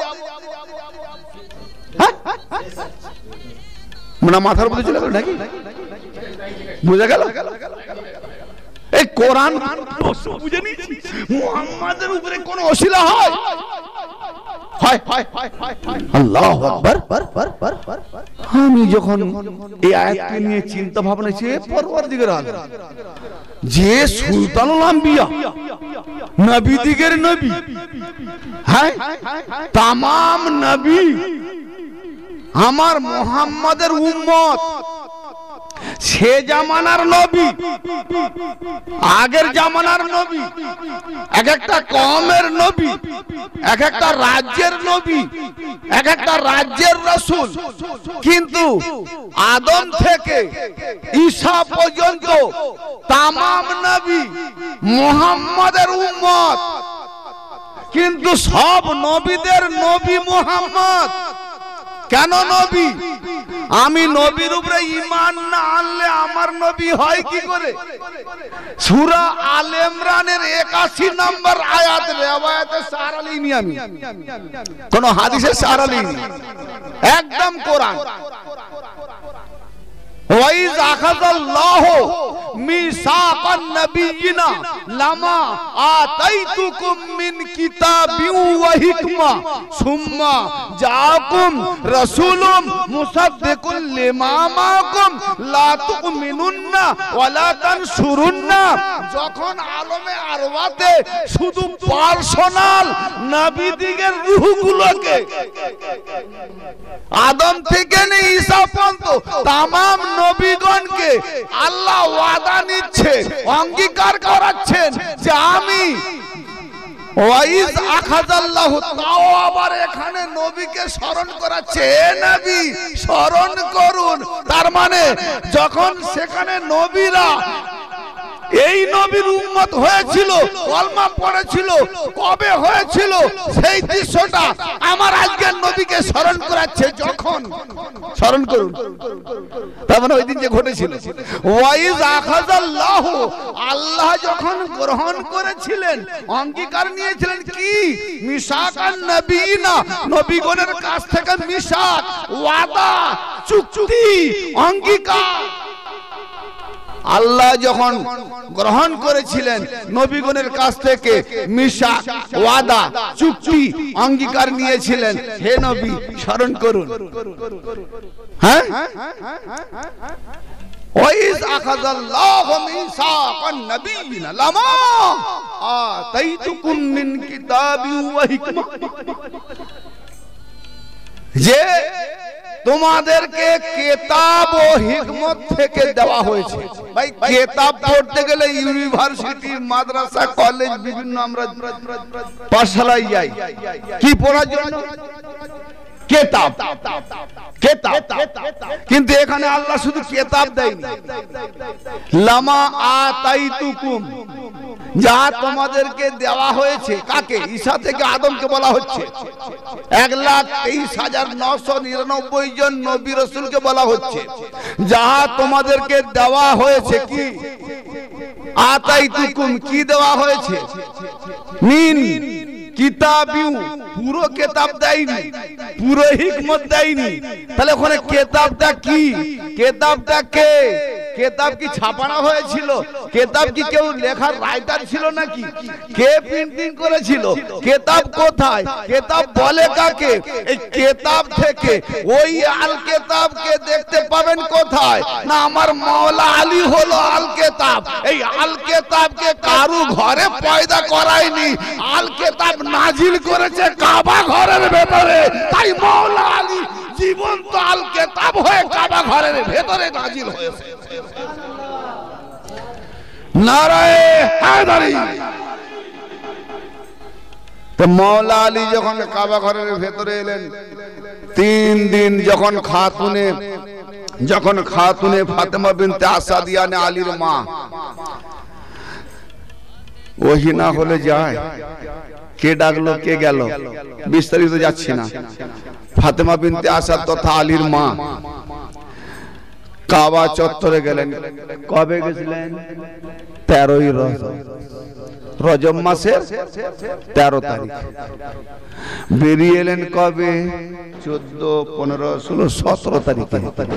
মানে মাথার মধ্যে চলে গেল নাকি? বুঝা গেল? এই কোরআন বুঝে নিয়েছি, মুহাম্মাদের উপরে কোন ওসিলা হয়? আল্লাহু আকবার। আমি যখন এই আয়াতকে নিয়ে চিন্তা ভাবনা ছি, পরওয়ারদিগার আলম, যে সুলতানুল আম্বিয়া, নবী দিগের নবী, হ্যাঁ, তামাম নবী আমার মুহাম্মাদের উম্মত, সে জামানার নবী, আগের জামানার নবী, এক একটা কওমের নবী, এক একটা রাজ্যের নবী, এক একটা রাজ্যের রাসূল। কিন্তু আদম থেকে ঈসা পর্যন্ত তামাম নবী মুহাম্মাদের উম্মত। কিন্তু সব নবীদের নবী মুহাম্মদ। কেন নবী? আমি নবীর উপরে ঈমান না আনলে আমার নবী হয় কি করে? সূরা আল ইমরানের একাশি নম্বর আয়াত, রিওয়ায়াতে সারা লিনি, আমি কোন হাদিসে সারা লিনি, একদম কোরআন। ওয়াইজ আখাযাল্লাহু মিসাকান নাবিয়িনা লামা আতাইতুকুম মিন কিতাবিন ওয়া হিকমা সুম্মা জাআকুম রাসূলুম মুসাদ্দিকুল লিমা মাআকুম লা তুমিনুন্না ওয়া লা তানসুরুন্না। যখন আলমে আরওয়াতে শুধু পার্সোনাল নবীদিগের রূহগুলোকে, আদম থেকে নিয়ে ঈসা পর্যন্ত তামাম নবীগণকে আল্লাহ ওয়াদা ওয়াদা নিচ্ছে, অঙ্গীকার করাচ্ছেন যে আমি ওয়াইজ আখাযাল্লাহু, তাও আবার এখানে নবীকে স্মরণ করাচ্ছে, এ নবী স্মরণ করুন। তার মানে যখন সেখানে নবীরা এই নবীর উম্মত হয়েছিল, কলমা পড়েছিল, কবে হয়েছিল সেই দৃশ্যটা আমার আজকের নবীকে স্মরণ করাচ্ছে, যখন স্মরণ করুন। তার মানে ওই দিন যে ঘটেছিল, ওয়াইজ আখাযাল্লাহু, আল্লাহ যখন গ্রহণ করেছিলেন, অঙ্গীকার নিয়েছিলেন কি, মিসাকান নবীনা, নবীগণের কাছ থেকে মিসাক, ওয়াদা, চুক্তি, অঙ্গীকার আল্লাহ যখন গ্রহণ করেছিলেন নবীগণের কাছ থেকে, মিসাক, ওয়াদা, চুক্তি, অঙ্গীকার নিয়েছিলেন, হে নবী স্মরণ করুন। হ্যাঁ, ওয়াইজ আখাযাল্লাহু মিসাকান নবিয়্যিনা লামা আতাইতুকুম মিন কিতাবি ওয়া হিকমা, যে তোমাদেরকে কিতাব ও হিকমত থেকে দেওয়া হয়েছে। ভাই কিতাব পড়তে গেলে ইউনিভার্সিটি, মাদ্রাসা, কলেজ, বিভিন্ন আমরা পাঠশালায় যাই, কি পড়ার জন্য? কিতাব, কিতাব। কিন্তু এখানে আল্লাহ শুধু কিতাব দেয়নি, লামা আতাইতুকুম, যা তোমাদেরকে দেওয়া হয়েছে। কাকে? ঈসা থেকে আদমকে বলা হচ্ছে। এক লাখ তেইশ হাজার নশো নিরানব্বই জন নবী রাসূলকে বলা হচ্ছে, যা তোমাদেরকে দেওয়া হয়েছে। কি আতাইতুকুম, কি দেওয়া হয়েছে? মিন কিতাবিউ, পুরো কিতাব দেয়নি, পুরো হিকমত দেয়নি। তাহলে ওখানে কিতাবটা কি? কিতাবটা কে? কিতাব কি ছাপানো হয়েছিল? কিতাব কি কেউ লেখার রাইটার ছিল নাকি? কে প্রিন্টিং করেছিল? কিতাব কোথায়? কিতাব বলে কাকে? এই কিতাব থেকে ওই আল কিতাবকে দেখতে পাবেন কোথায়? না, আমার মাওলা আলী হলো আল কিতাব। এই আল কিতাবকে কারু ঘরে পয়দা করায়নি, আল কিতাব নাজিল করেছে কাবা ঘরের ভেতরে। তাই মাওলা আলী জীবন্ত আল কিতাব হয়ে কাবা ঘরের ভেতরে নাজিল হয়েছে। নারায়ে হায়দারি। তো মাওলা আলী যখন কাবা ঘরের ভেতরে এলেন, তিন দিন যখন খাতুনে যখন খাতুনে ফাতেমা বিনতে আসাদিয়ানে আলীর মা, ওহি না হলে যায়, কে ডাকলো, কে গেল, বিস্তারিত যাচ্ছি না। ফাতেমা বিনতে আসাদ তথা আলীর মা কাবা চত্বরে গেলেন। কবে গেছিলেন? তেরোই রজব, রজব মাসের তেরো তারিখ। বেরিয়ে এলেন কবে? চোদ্দ, পনেরো, ষোলো, সতেরো তারিখে।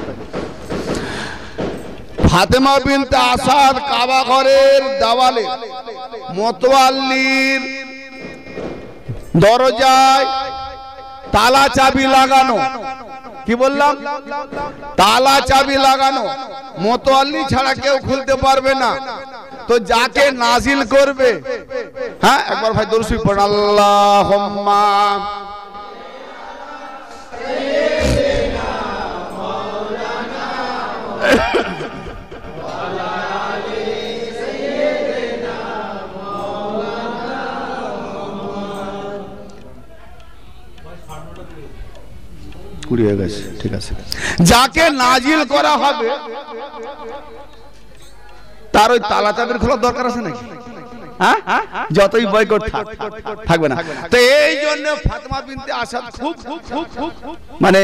ফাতেমা বিনতে আসাদ কাবা ঘরের দেওয়ালে মোতওয়াল্লির দরজায় তালা চাবি লাগানো। কি বললাম? তালা চাবি লাগানো। মোতওয়াল্লি ছাড়া কেউ খুলতে পারবে না। তো যাকে নাজিল করবে, হ্যাঁ একবার ভাই দরুদ শরীফ পড়ুন, আল্লাহুম্মা কুড়িয়ে গেছে, ঠিক আছে। যাকে নাজিল করা হবে তার ওই তালা চাবির খোলার দরকার আছে নাকি? হ্যাঁ, যতই বয়কট থাক থাকবে না। তো এই জন্য ফাতেমা বিনতে আসাদ খুব খুব খুব খুব মানে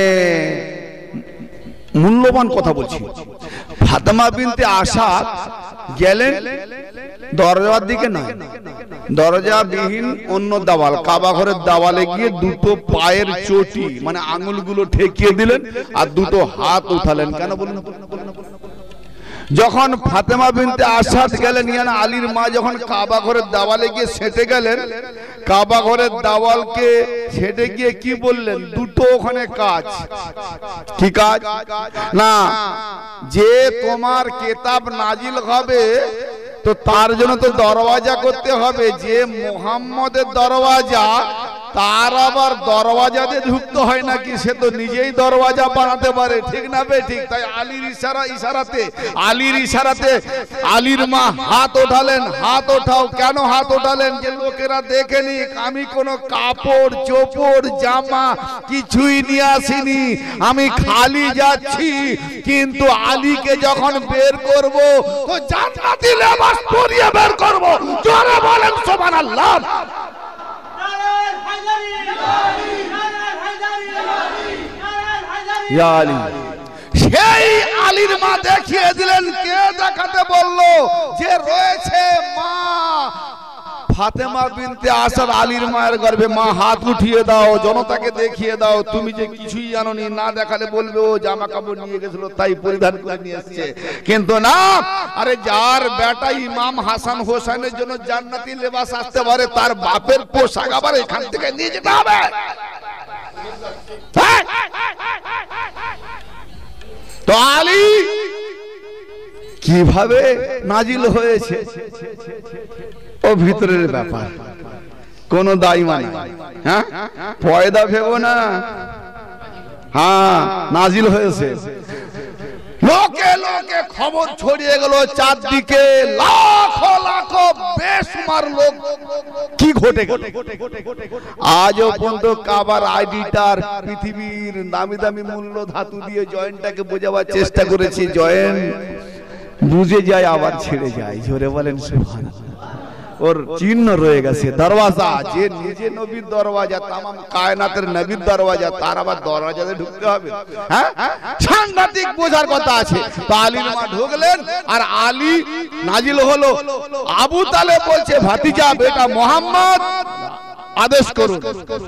মূল্যবান কথা বলছি। ফাতেমা বিনতে আসাদ গেলেন দরজার দিকে, নয় দরজা বিহীন অন্য দেওয়াল, কাবা ঘরের দেওয়ালে গিয়ে দুটো পায়ের চটি মানে আঙুলগুলো ঠেকিয়ে দিলেন আর দুটো হাত উঠালেন। কেন বলুন? যখন ফাতেমা বিনতে আসাদ গেলেন, ইয়ানা আলীর মা যখন কাবা ঘরের দেওয়ালে গিয়ে সেটে গেলেন, কাবা ঘরের দেওয়ালকে সেটে গিয়ে কি বললেন? দুটো ওখানে কাজ। কি কাজ? না, যে তোমার কিতাব নাজিল হবে তো তার জন্য তো দরওয়াজা করতে হবে। যে মুহাম্মদের দরওয়াজা তার আবার দরওয়াজা দিয়ে ঢুকতে হয় নাকি? সে তো নিজেই দরওয়াজা বানাতে পারে, ঠিক না বে ঠিক? তাই আলীর ইশারা ইশারাতে আলীর ইশারাতে আলীর মা হাত ওঠালেন। হাত ওঠাও। কেন হাত ওঠালেন? যে লোকেরা দেখে নিক আমি কোনো কাপড় চোপড় জামা কিছুই নিয়ে আসিনি, আমি খালি যাচ্ছি। কিন্তু আলীকে যখন বের করব তো জান্নাতি লেবাস পরিয়ে বের করব। জোরে বলেন সুবহানাল্লাহ। ইয়া আলী। সেই আলীর মা দেখিয়ে দিলেন। কে দেখাতে বললো? যে রয়েছে মা ফাতেমা বিনতে আসাদ, আলীর মায়ের গর্ভে। মা হাত উঠিয়ে দাও, জনতাকে দেখিয়ে দাও তুমি যে কিছুই জানোনি। না দেখালে বলবে ও জামা কাপড় নিয়ে গেছিল তাই পরিধান করে নিয়ে এসেছে। কিন্তু না, আরে যার বেটা ইমাম হাসান হোসেনের জন্য জান্নাতি লেবাস আসতে পারে, তার বাপের পোশাক আবার এখান থেকে নিয়ে যেতে হবে। তো আলী কিভাবে নাজিল হয়েছে ও ভিতরের ব্যাপার, কোন দায়ী মানে। হ্যাঁ, পয়দা ভেবো না। হ্যাঁ, নাজিল হয়েছে। লোকে লোকে খবর ছড়িয়ে গেল চারদিকে। লাখো লাখো বেশুমার লোক। কি ঘটে গেল? আজও পর্যন্ত কাবার আইডিটার পৃথিবীর দামি দামি মূল্য ধাতু দিয়ে জয়েন্টটাকে বোঝাবার চেষ্টা করেছি। জয়েন্ট বুঝে যায় আবার ছেড়ে যায়। জোরে বলেন সুবহানাল্লাহ। ওর চিহ্ন রয়ে গেছে। দরওয়াজা, যে নিজে নবীর দরওয়াজা, তামাম কায়নাতের নবীর দরওয়াজা, তার আবার দরওয়াজাতে ঢুকতে হবে। হ্যাঁ, সাংঘাতিক বোঝার কথা আছে। তো আলীর মা ঢুকলেন আর আলী নাজিল হলো। আবু তালেব বলছে ভাতিজা বেটা মোহাম্মদ আদেশ করুন,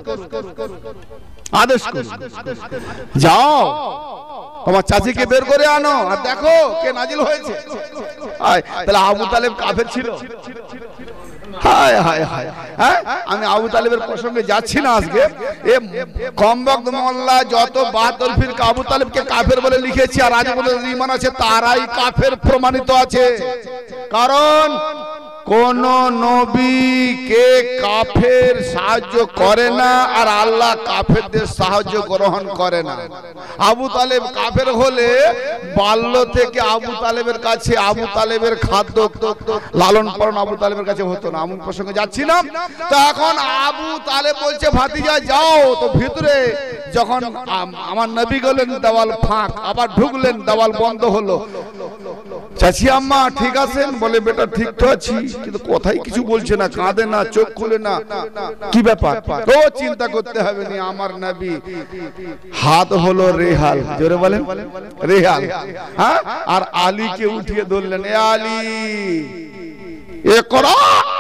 আদেশ করুন, যাও তোমার চাচিকে বের করে আনো আর দেখো কে নাজিল হয়েছে। তাহলে আবু তালেব কাফের ছিল? হায় হায় হায়। হ্যাঁ, আমি আবু তালেবের প্রসঙ্গে যাচ্ছি না আজকে। এ কমবক্ত মোল্লা যত বাতুল ফির আবু তালেবকে কাফের বলে লিখেছি আর আজ বলে ঈমান আছে, তারাই কাফের প্রমাণিত আছে। কারণ কোন নবীকে কাফের সাহায্য করে না আর আল্লাহ কাফেরদের সাহায্য গ্রহণ করে না। আবু তালেব কাফের হলে বাল্য থেকে আবু তালেবের কাছে আবু তালেবের খাদ্য লালন পালন আবু তালেবের কাছে হতো না। আমি প্রসঙ্গে যাচ্ছিলাম। তো এখন আবু তালেব বলছে ভাতিজা যাও। তো ভিতরে যখন আমার নবী গেলেন দেওয়াল ফাঁক, আবার ঢুকলেন দেওয়াল বন্ধ হলো। চাচি আম্মা ঠিক আছেন? বলে বেটা ঠিক তো আছি, কিন্তু কথাই কিছু বলছে না, কাঁদে না, চোখ খুলে না। কি ব্যাপার? ও চিন্তা করতে হবে না, আমার নবী হাত হলো রেহাল। জোরে বলেন রেহাল। হ্যাঁ, আর আলীকে উঠিয়ে ধরলেন। এ আলী এ করা।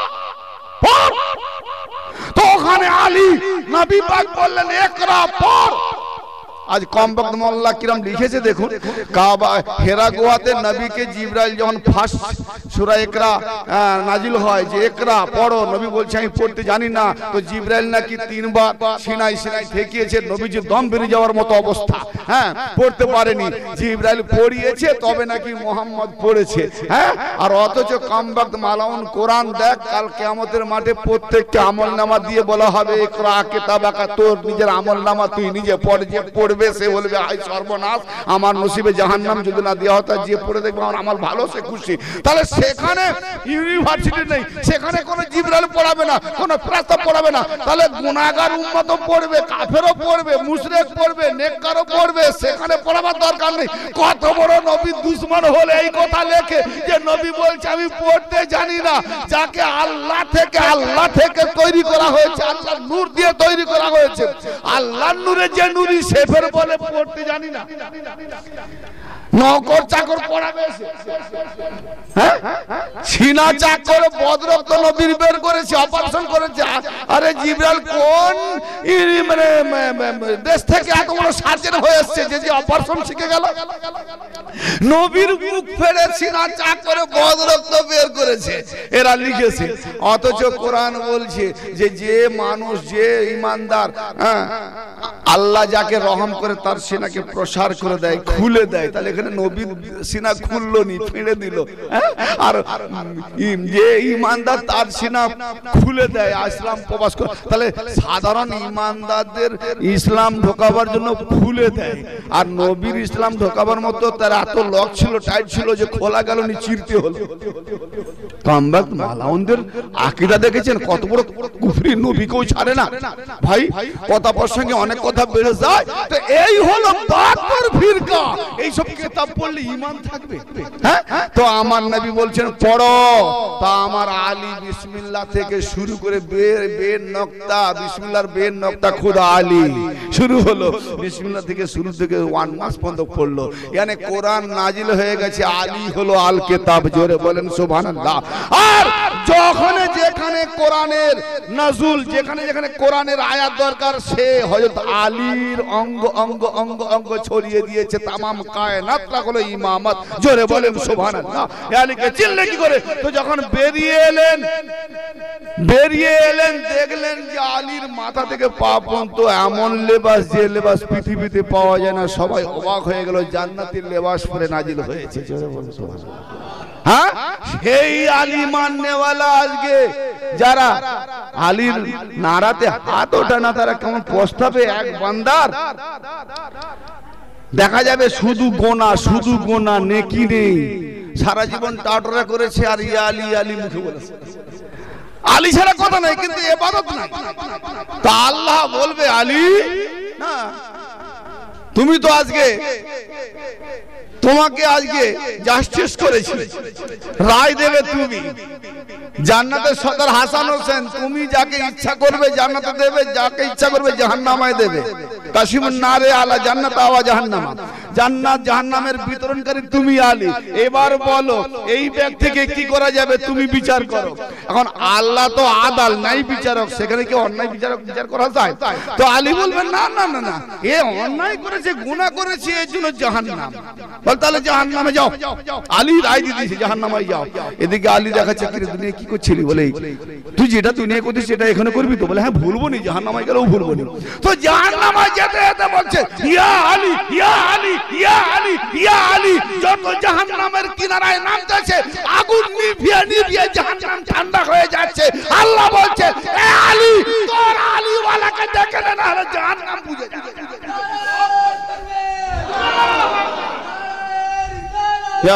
তো ওখানে আলী নবী পাক বললেন একরা পড়। আজ কমবক্ত মোল্লা কিরম লিখেছে দেখুন। কাবা হেরা গুহাতে নবীকে জিবরাইল যখন ফার্স্ট সূরা ইকরা নাজিল হয় যে ইকরা পড়ো, নবী বলছে আমি পড়তে জানি না। তো জিবরাইল নাকি তিনবার সিনাই সিনাই ঠেকিয়েছে, নবীজি দম বেরিয়ে যাওয়ার মতো অবস্থা। হ্যাঁ, পড়তে পারেনি। জিবরাইল পড়িয়েছে তবে নাকি মোহাম্মদ পড়েছে। হ্যাঁ, আর অথচ কমবক্ত মালাউন কোরআন দেখ, কাল কিয়ামতের মাঠে প্রত্যেককে আমলনামা দিয়ে বলা হবে ইকরা কিতাবাকা, তোর নিজের আমলনামা তুই নিজে পড়। যে পড়বে সে বলবে আই সর্বনাশ, আমার নসিবে জাহান্নাম যদি না দেওয়া হতো। যে পড়ে দেখবে আমার আমল ভালো, সে খুশি। তাহলে সেখানে ইউনিভার্সিটি নেই, সেখানে কোনো জিবরাইল পড়াবে না, কোনো ফেরেশতা পড়াবে না। তাহলে গুনাহগার উম্মত পড়বে, কাফেরও পড়বে, মুশরিক পড়বে, নেককারও পড়বে, সেখানে পড়াবার দরকার নেই। কত বড় নবী দুশমন হলে এই কথা লেখে যে নবী বলছে আমি পড়তে জানি না। যাকে আল্লাহ থেকে আল্লাহ থেকে তৈরি করা হয়েছে, আল্লাহ নূর দিয়ে তৈরি করা হয়েছে, আল্লাহর নূরে যে নূরি সে ফের বলে পড়তে জানি না। নৌকর চাকর পড়াবে। হ্যাঁ, সিনা চাকর বদরক্ত নবীর বের করেছে, অপারেশন করেছে। আরে জিবরাইল কোন মানে দেশ থেকে এত বড় সার্জন হয়ে এসেছে যে যে অপারেশন শিখে গেল? নবীর মুখ ফেড়ে সিনা চাকর বদরক্ত বের করেছে, এরা লিখেছে। অথচ কোরআন বলছে যে যে মানুষ, যে ইমানদার, হ্যাঁ, আল্লাহ যাকে রহম করে তার সিনাকে প্রসার করে দেয়, খুলে দেয়। তাহলে এখানে নবীর সিনা খুললো নি, ফেড়ে দিল। আর যে ইমানদার তার সিনা খুলে দেয় ইসলাম প্রকাশ করে। তাহলে সাধারণ ইমানদারদের ইসলাম ঢোকাবার জন্য খুলে দেয়, আর নবীর ইসলাম ঢোকাবার মতো তার এত লক ছিল, টাইট ছিল যে খোলা গেল নি, চিরতে হলো। কামবাক মালাউনদের আকীদা দেখেছেন কত বড় কুফরি, নবীকেও ছাড়ে না ভাই। কথা প্রসঙ্গে অনেক কথা বেড়ে যায়। তো এই হলো বাকর ফিরকা। এই সব কিতাব পড়লে ঈমান থাকবে? হ্যাঁ, তো আমার নবী বলছেন পড়ো। তা আমার আলী বিসমিল্লাহ থেকে শুরু করে বের বের নক্তা, বিসমিল্লাহর বের নক্তা খুদা আলী শুরু হলো। বিসমিল্লাহ থেকে শুরু থেকে ওয়ান মাস পর্যন্ত পড়লো। মানে কোরআন নাজিল হয়ে গেছে, আলী হলো আল কিতাব। জোরে বলেন সুবহানাল্লাহ। আর যখন যেখানে কোরআনের নজুল, যেখানে যেখানে কোরআনের আয়াত দরকার, সে হযরত আলীর অঙ্গ অঙ্গ অঙ্গ অঙ্গ ছড়িয়ে দিয়েছে। তামাম কায়নাতটা হলো ইমামত। জোরে বলেন সুবহানাল্লাহ। আলীকে চিনলে কি করে? তো যখন বেরিয়ে এলেন বেরিয়ে এলেন দেখলেন যে আলীর মাথা থেকে পা পর্যন্ত এমন লেবাস, যে লেবাস পৃথিবীতে পাওয়া যায় না। সবাই অবাক হয়ে গেল, জান্নাতের লেবাস পরে নাজিল হয়েছে। জোরে বলেন সুবহানাল্লাহ। হ্যাঁ, সেই আলী মাননেওয়ালা আজকে যারা আলীর নারাতে হাত ওঠে না, তারা কেমন প্রস্তাবে এক বান্দার দেখা যাবে শুধু গোনা, শুধু গোনা, নেকি নেই। সারা জীবন টাটরা করেছে আর ইয়া আলী আলী মুখে বলেছে। আলী ছাড়া কথা নাই, কিন্তু ইবাদত নাই। তা আল্লাহ বলবে আলী না, তুমি তো আজকে, তোমাকে আজকে জাস্টিস করেছি, রায় দেবে তুমি। জান্নাতের সদর হাসান হোসেন, তুমি যাকে ইচ্ছা করবে জান্নাতে দেবে, যাকে ইচ্ছা করবে জাহান্নামায় দেবে। কাশিমুন নারে আলা জান্নাত ওয়া জাহান্নামা, জান্নাত জাহান্নামের বিতরণকারী তুমি আলী। এবার বলো এই ব্যক্তিকে কি করা যাবে, তুমি বিচার করো। এখন আল্লাহ তো আদাল, নাই বিচারক, সেখানে কি অন্যায় বিচারক বিচার করা যায়? তো আলী বলবেন না না না না, এ অন্যায় করেছে, গুনাহ করেছে, এর জন্য জাহান্নাম। বল তাহলে জাহান্নামে যাও। আলী রায় দিয়ে দিয়েছে জাহান্নামে যাও। এদিকে আলী দেখাচ্ছে কি দুনিয়া কি করছিলি, বলে তুই যেটা দুনিয়া করছিস সেটা এখানে করবি তো? বলে হ্যাঁ ভুলবো নি, জাহান্নামে গেলেও ভুলবো নি। তো জাহান্নামে যেতে যেতে বলছে ইয়া আলী ইয়া আলী ইয়া আলী ইয়া আলী। যত জাহান্নামের কিনারায় নামতেছে, আগুন নিভিয়ে নিভিয়ে জাহান্নাম ঠান্ডা হয়ে যাচ্ছে। আল্লাহ বলছে এ আলী, তোর আলী ওয়ালাকে দেখে না, নাহলে জাহান্নাম বুঝে যাবে। ইয়া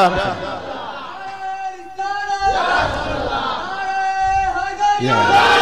ইয়া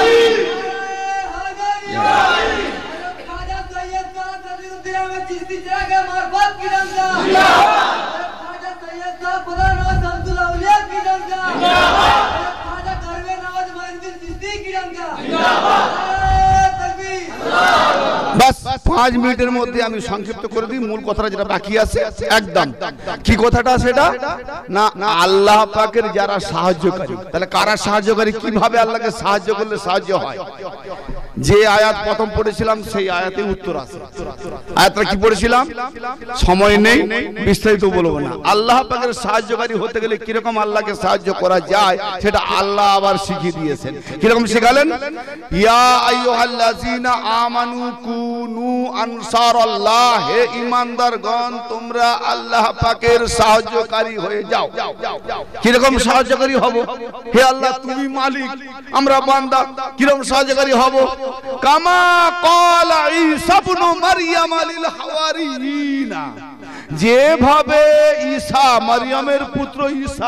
বাস পাঁচ মিনিটের মধ্যে আমি সংক্ষিপ্ত করে দিই মূল কথাটা, যেটা বাকি আছে একদম। কি কথাটা সেটা না, আল্লাহ পাকের যারা সাহায্যকারী, তাহলে কারা সাহায্যকারী, কিভাবে আল্লাহকে সাহায্য করলে সাহায্য হয়। যে আয়াত প্রথম পড়েছিলাম সেই আয়াতে উত্তর আছে। আয়াতটা কি পড়েছিলাম, সময় নেই বিস্তারিত বলবো না। আল্লাহ পাকের সাহায্যকারী হতে গেলে কিরকম আল্লাহকে সাহায্য করা যায় সেটা আল্লাহ আবার শিখিয়ে দিয়েছেন। কিরকম শিখালেন, ইয়া আইয়ুহাল্লাযীনা আমানু কুনু আনসারাল্লাহ, হে ঈমানদারগণ তোমরা আল্লাহ পাকের সাহায্যকারী হয়ে যাও। কিরকম সাহায্যকারী হব, হে আল্লাহ তুমি মালিক, আমরা বান্দা, কিরকম সাহায্যকারী হব, কামা ক্বালা ঈসা ইবনু মারইয়াম লিল হাওয়ারিয়িনা, যেভাবে ঈসা মারইয়ামের পুত্র ঈসা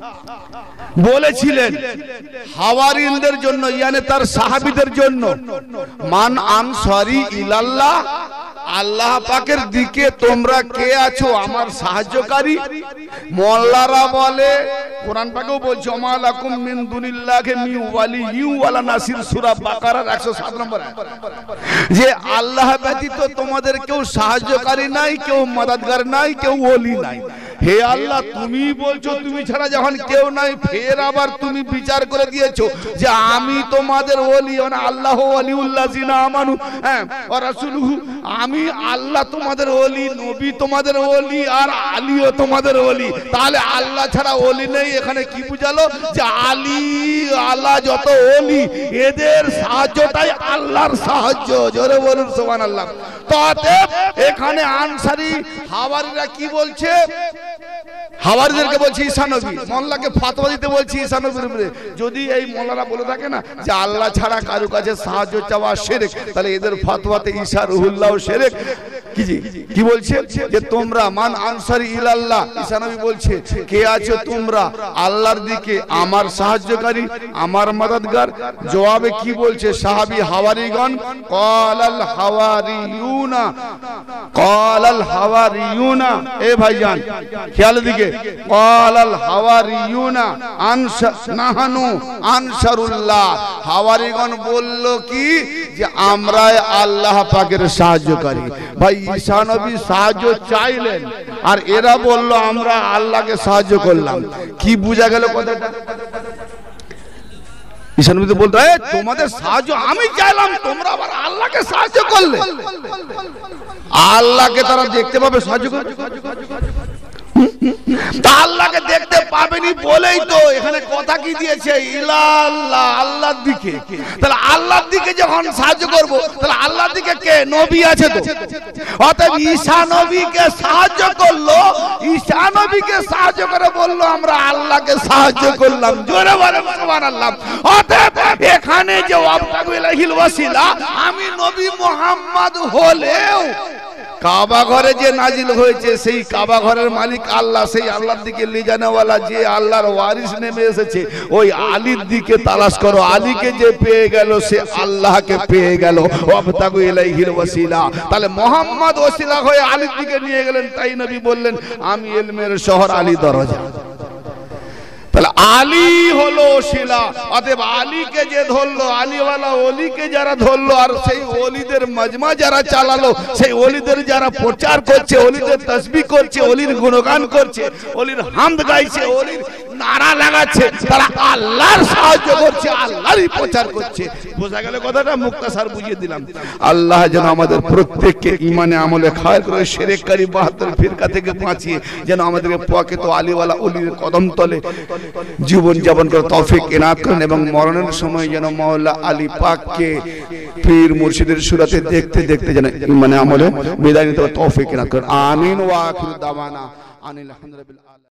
বলেছিলেন হাওয়ারিনদের জন্য, মানে তার সাহাবীদের জন্য, মান আনসারি ইলাল্লাহ, আল্লাহ পাকের দিকে তোমরা কে আছো আমার সাহায্যকারী। মোল্লারা বলে, কোরআন পাকেও বলছে ওমা লাকুম মিন দুনিল্লাহি মিন ওয়ালিয়্যিন ওয়ালা নাসির, সূরা বাকারার একশো সাত নম্বর আয়াত, যে আল্লাহ ব্যতীত তোমাদের কেউ সাহায্যকারী নাই, কেউ মদদগার নাই, কেউ ওলি নাই। হে আল্লাহ তুমি বলছো তুমি ছাড়া যখন কেউ নাই, ফের আবার তুমি বিচার করে দিয়েছো যে আমি তোমাদের ওলি, মানে আল্লাহ ওয়ালিউল্লাযিনা আমানু হ্যাঁ ওয়া রাসূলুহু, আমি আল্লাহ তোমাদের ওলি, নবী তোমাদের ওলি, আর আলীও তোমাদের ওলি। তাহলে আল্লাহ ছাড়া ওলি নেই। এখানে কি বুঝালো, যে আলী আল্লাহ যত ওলি, এদের সাহায্যটাই আল্লাহর সাহায্য। জোরে বলুন সুবহানাল্লাহ। এখানে আনসারি হাওয়ারিরা কি বলছে? হাওয়ারিদেরকে বলছে ঈসা নবী, মোল্লাকে ফতোয়া দিতে বলছে ঈসা নবীর উপরে। যদি এই মোল্লারা বলে থাকে না যে আল্লাহ ছাড়া কারো কাছে সাহায্য চাওয়া শিরক, তাহলে এদের ফতোয়াতে ঈসা রুহুল্লাহ শিরক। কি কি বলছে যে তোমরা মান আনসারি ইলাল্লাহ, ঈসা নবী বলছে কে আছো তোমরা আল্লাহর দিকে আমার সাহায্যকারী, আমার মদদগার? জবাবে কি বলছে সাহাবী হাওয়ারিগণ? ক্বালাল হাওয়ারিয়ুনা, ক্বালাল হাওয়ারিয়ুনা, এ ভাইজান খেয়াল দিকে, ক্বালাল হাওয়ারিয়ুনা আনসা নাহানু আনসারুল্লাহ। হাওয়ারিগণ বলল কি যে আমরা আল্লাহ পাকের সাহায্যকারী। ভাই ঈসা নবী সাহায্য চাইলেন আর এরা বলল আমরা আল্লাহকে সাহায্য করলাম। কি বোঝা গেল কথাটা? ঈসা নবী তো বলতো এ তোমাদের সাহায্য আমি চাইলাম, তোমরা আবার আল্লাহকে সাহায্য করলে। আল্লাহকে তারা দেখতে পাবে সাহায্য করে? তা আল্লাহকে দেখতে পাবেনি বলেই তো এখানে কথা কি দিয়েছে, ইলাল্লাহ, আল্লাহর দিকে। তাহলে আল্লাহর দিকে যখন সাহায্য করব, তাহলে আল্লাহর দিকে কে? নবী আছে তো। অতএব ঈসা নবীকে সাহায্য করলো, ঈসা নবীকে সাহায্য করে বললো আমরা আল্লাহকে সাহায্য করলাম। জোরে বলেন সুবহানাল্লাহ। অতএব এখানে যে ওয়াবতাগু ইলাইহিল ওয়াসিলা, আমি নবী মুহাম্মদ হলেও কাবা ঘরে যে নাজিল হয়েছে সেই কাবা ঘরের মালিক আল্লাহ, সেই আল্লাহর দিকে নিয়ে জানেওয়ালা যে আল্লাহর ওয়ারিস নেমে এসেছে, ওই আলীর দিকে তালাশ করো। আলীকে যে পেয়ে গেল সে আল্লাহকে পেয়ে গেল। ওয়াবতাগু ইলাইহিল ওয়াসিলা। তাহলে মুহাম্মদ ওসিলা হয়ে আলীর দিকে নিয়ে গেলেন, তাই নবী বললেন আমি ইলমের শহর আলী দরজা। তাহলে আলী হলো ওসিলা। অতএব আলীকে যে ধরলো, আলীওয়ালা ওলিকে যারা ধরলো, আর সেই ওলিদের মজমা যারা চালালো, সেই ওলিদের যারা প্রচার করছে, ওলিদের তাসবিহ করছে, ওলির গুণগান করছে, ওলির হামদ গাইছে, ওলির নারা লাগাচ্ছে, তারা আল্লাহর সাহায্য করছে, আল্লাহরই প্রচার করছে। বোঝা গেল কথাটা? মুক্তাসার বুঝিয়ে দিলাম। আল্লাহ যেন আমাদের প্রত্যেককে ইমানে আমলে খায়ের করে শিরককারী বাহাত্তর ফিরকা থেকে বাঁচিয়ে যেন আমাদেরকে প্রকৃত আলীওয়ালা ওলির কদম তলে জীবন যাপন করে তৌফিক ইনায়াত করেন, এবং মরণের সময় যেন মাওলা আলী পাককে পীর মুর্শিদের সুরাতে দেখতে দেখতে যেন ইমানে আমলে বিদায় নিতে তৌফিক ইনায়াত করেন। আমিন ওয়া আখিরু দাওয়ানা আনিল হামদুলিল্লাহ।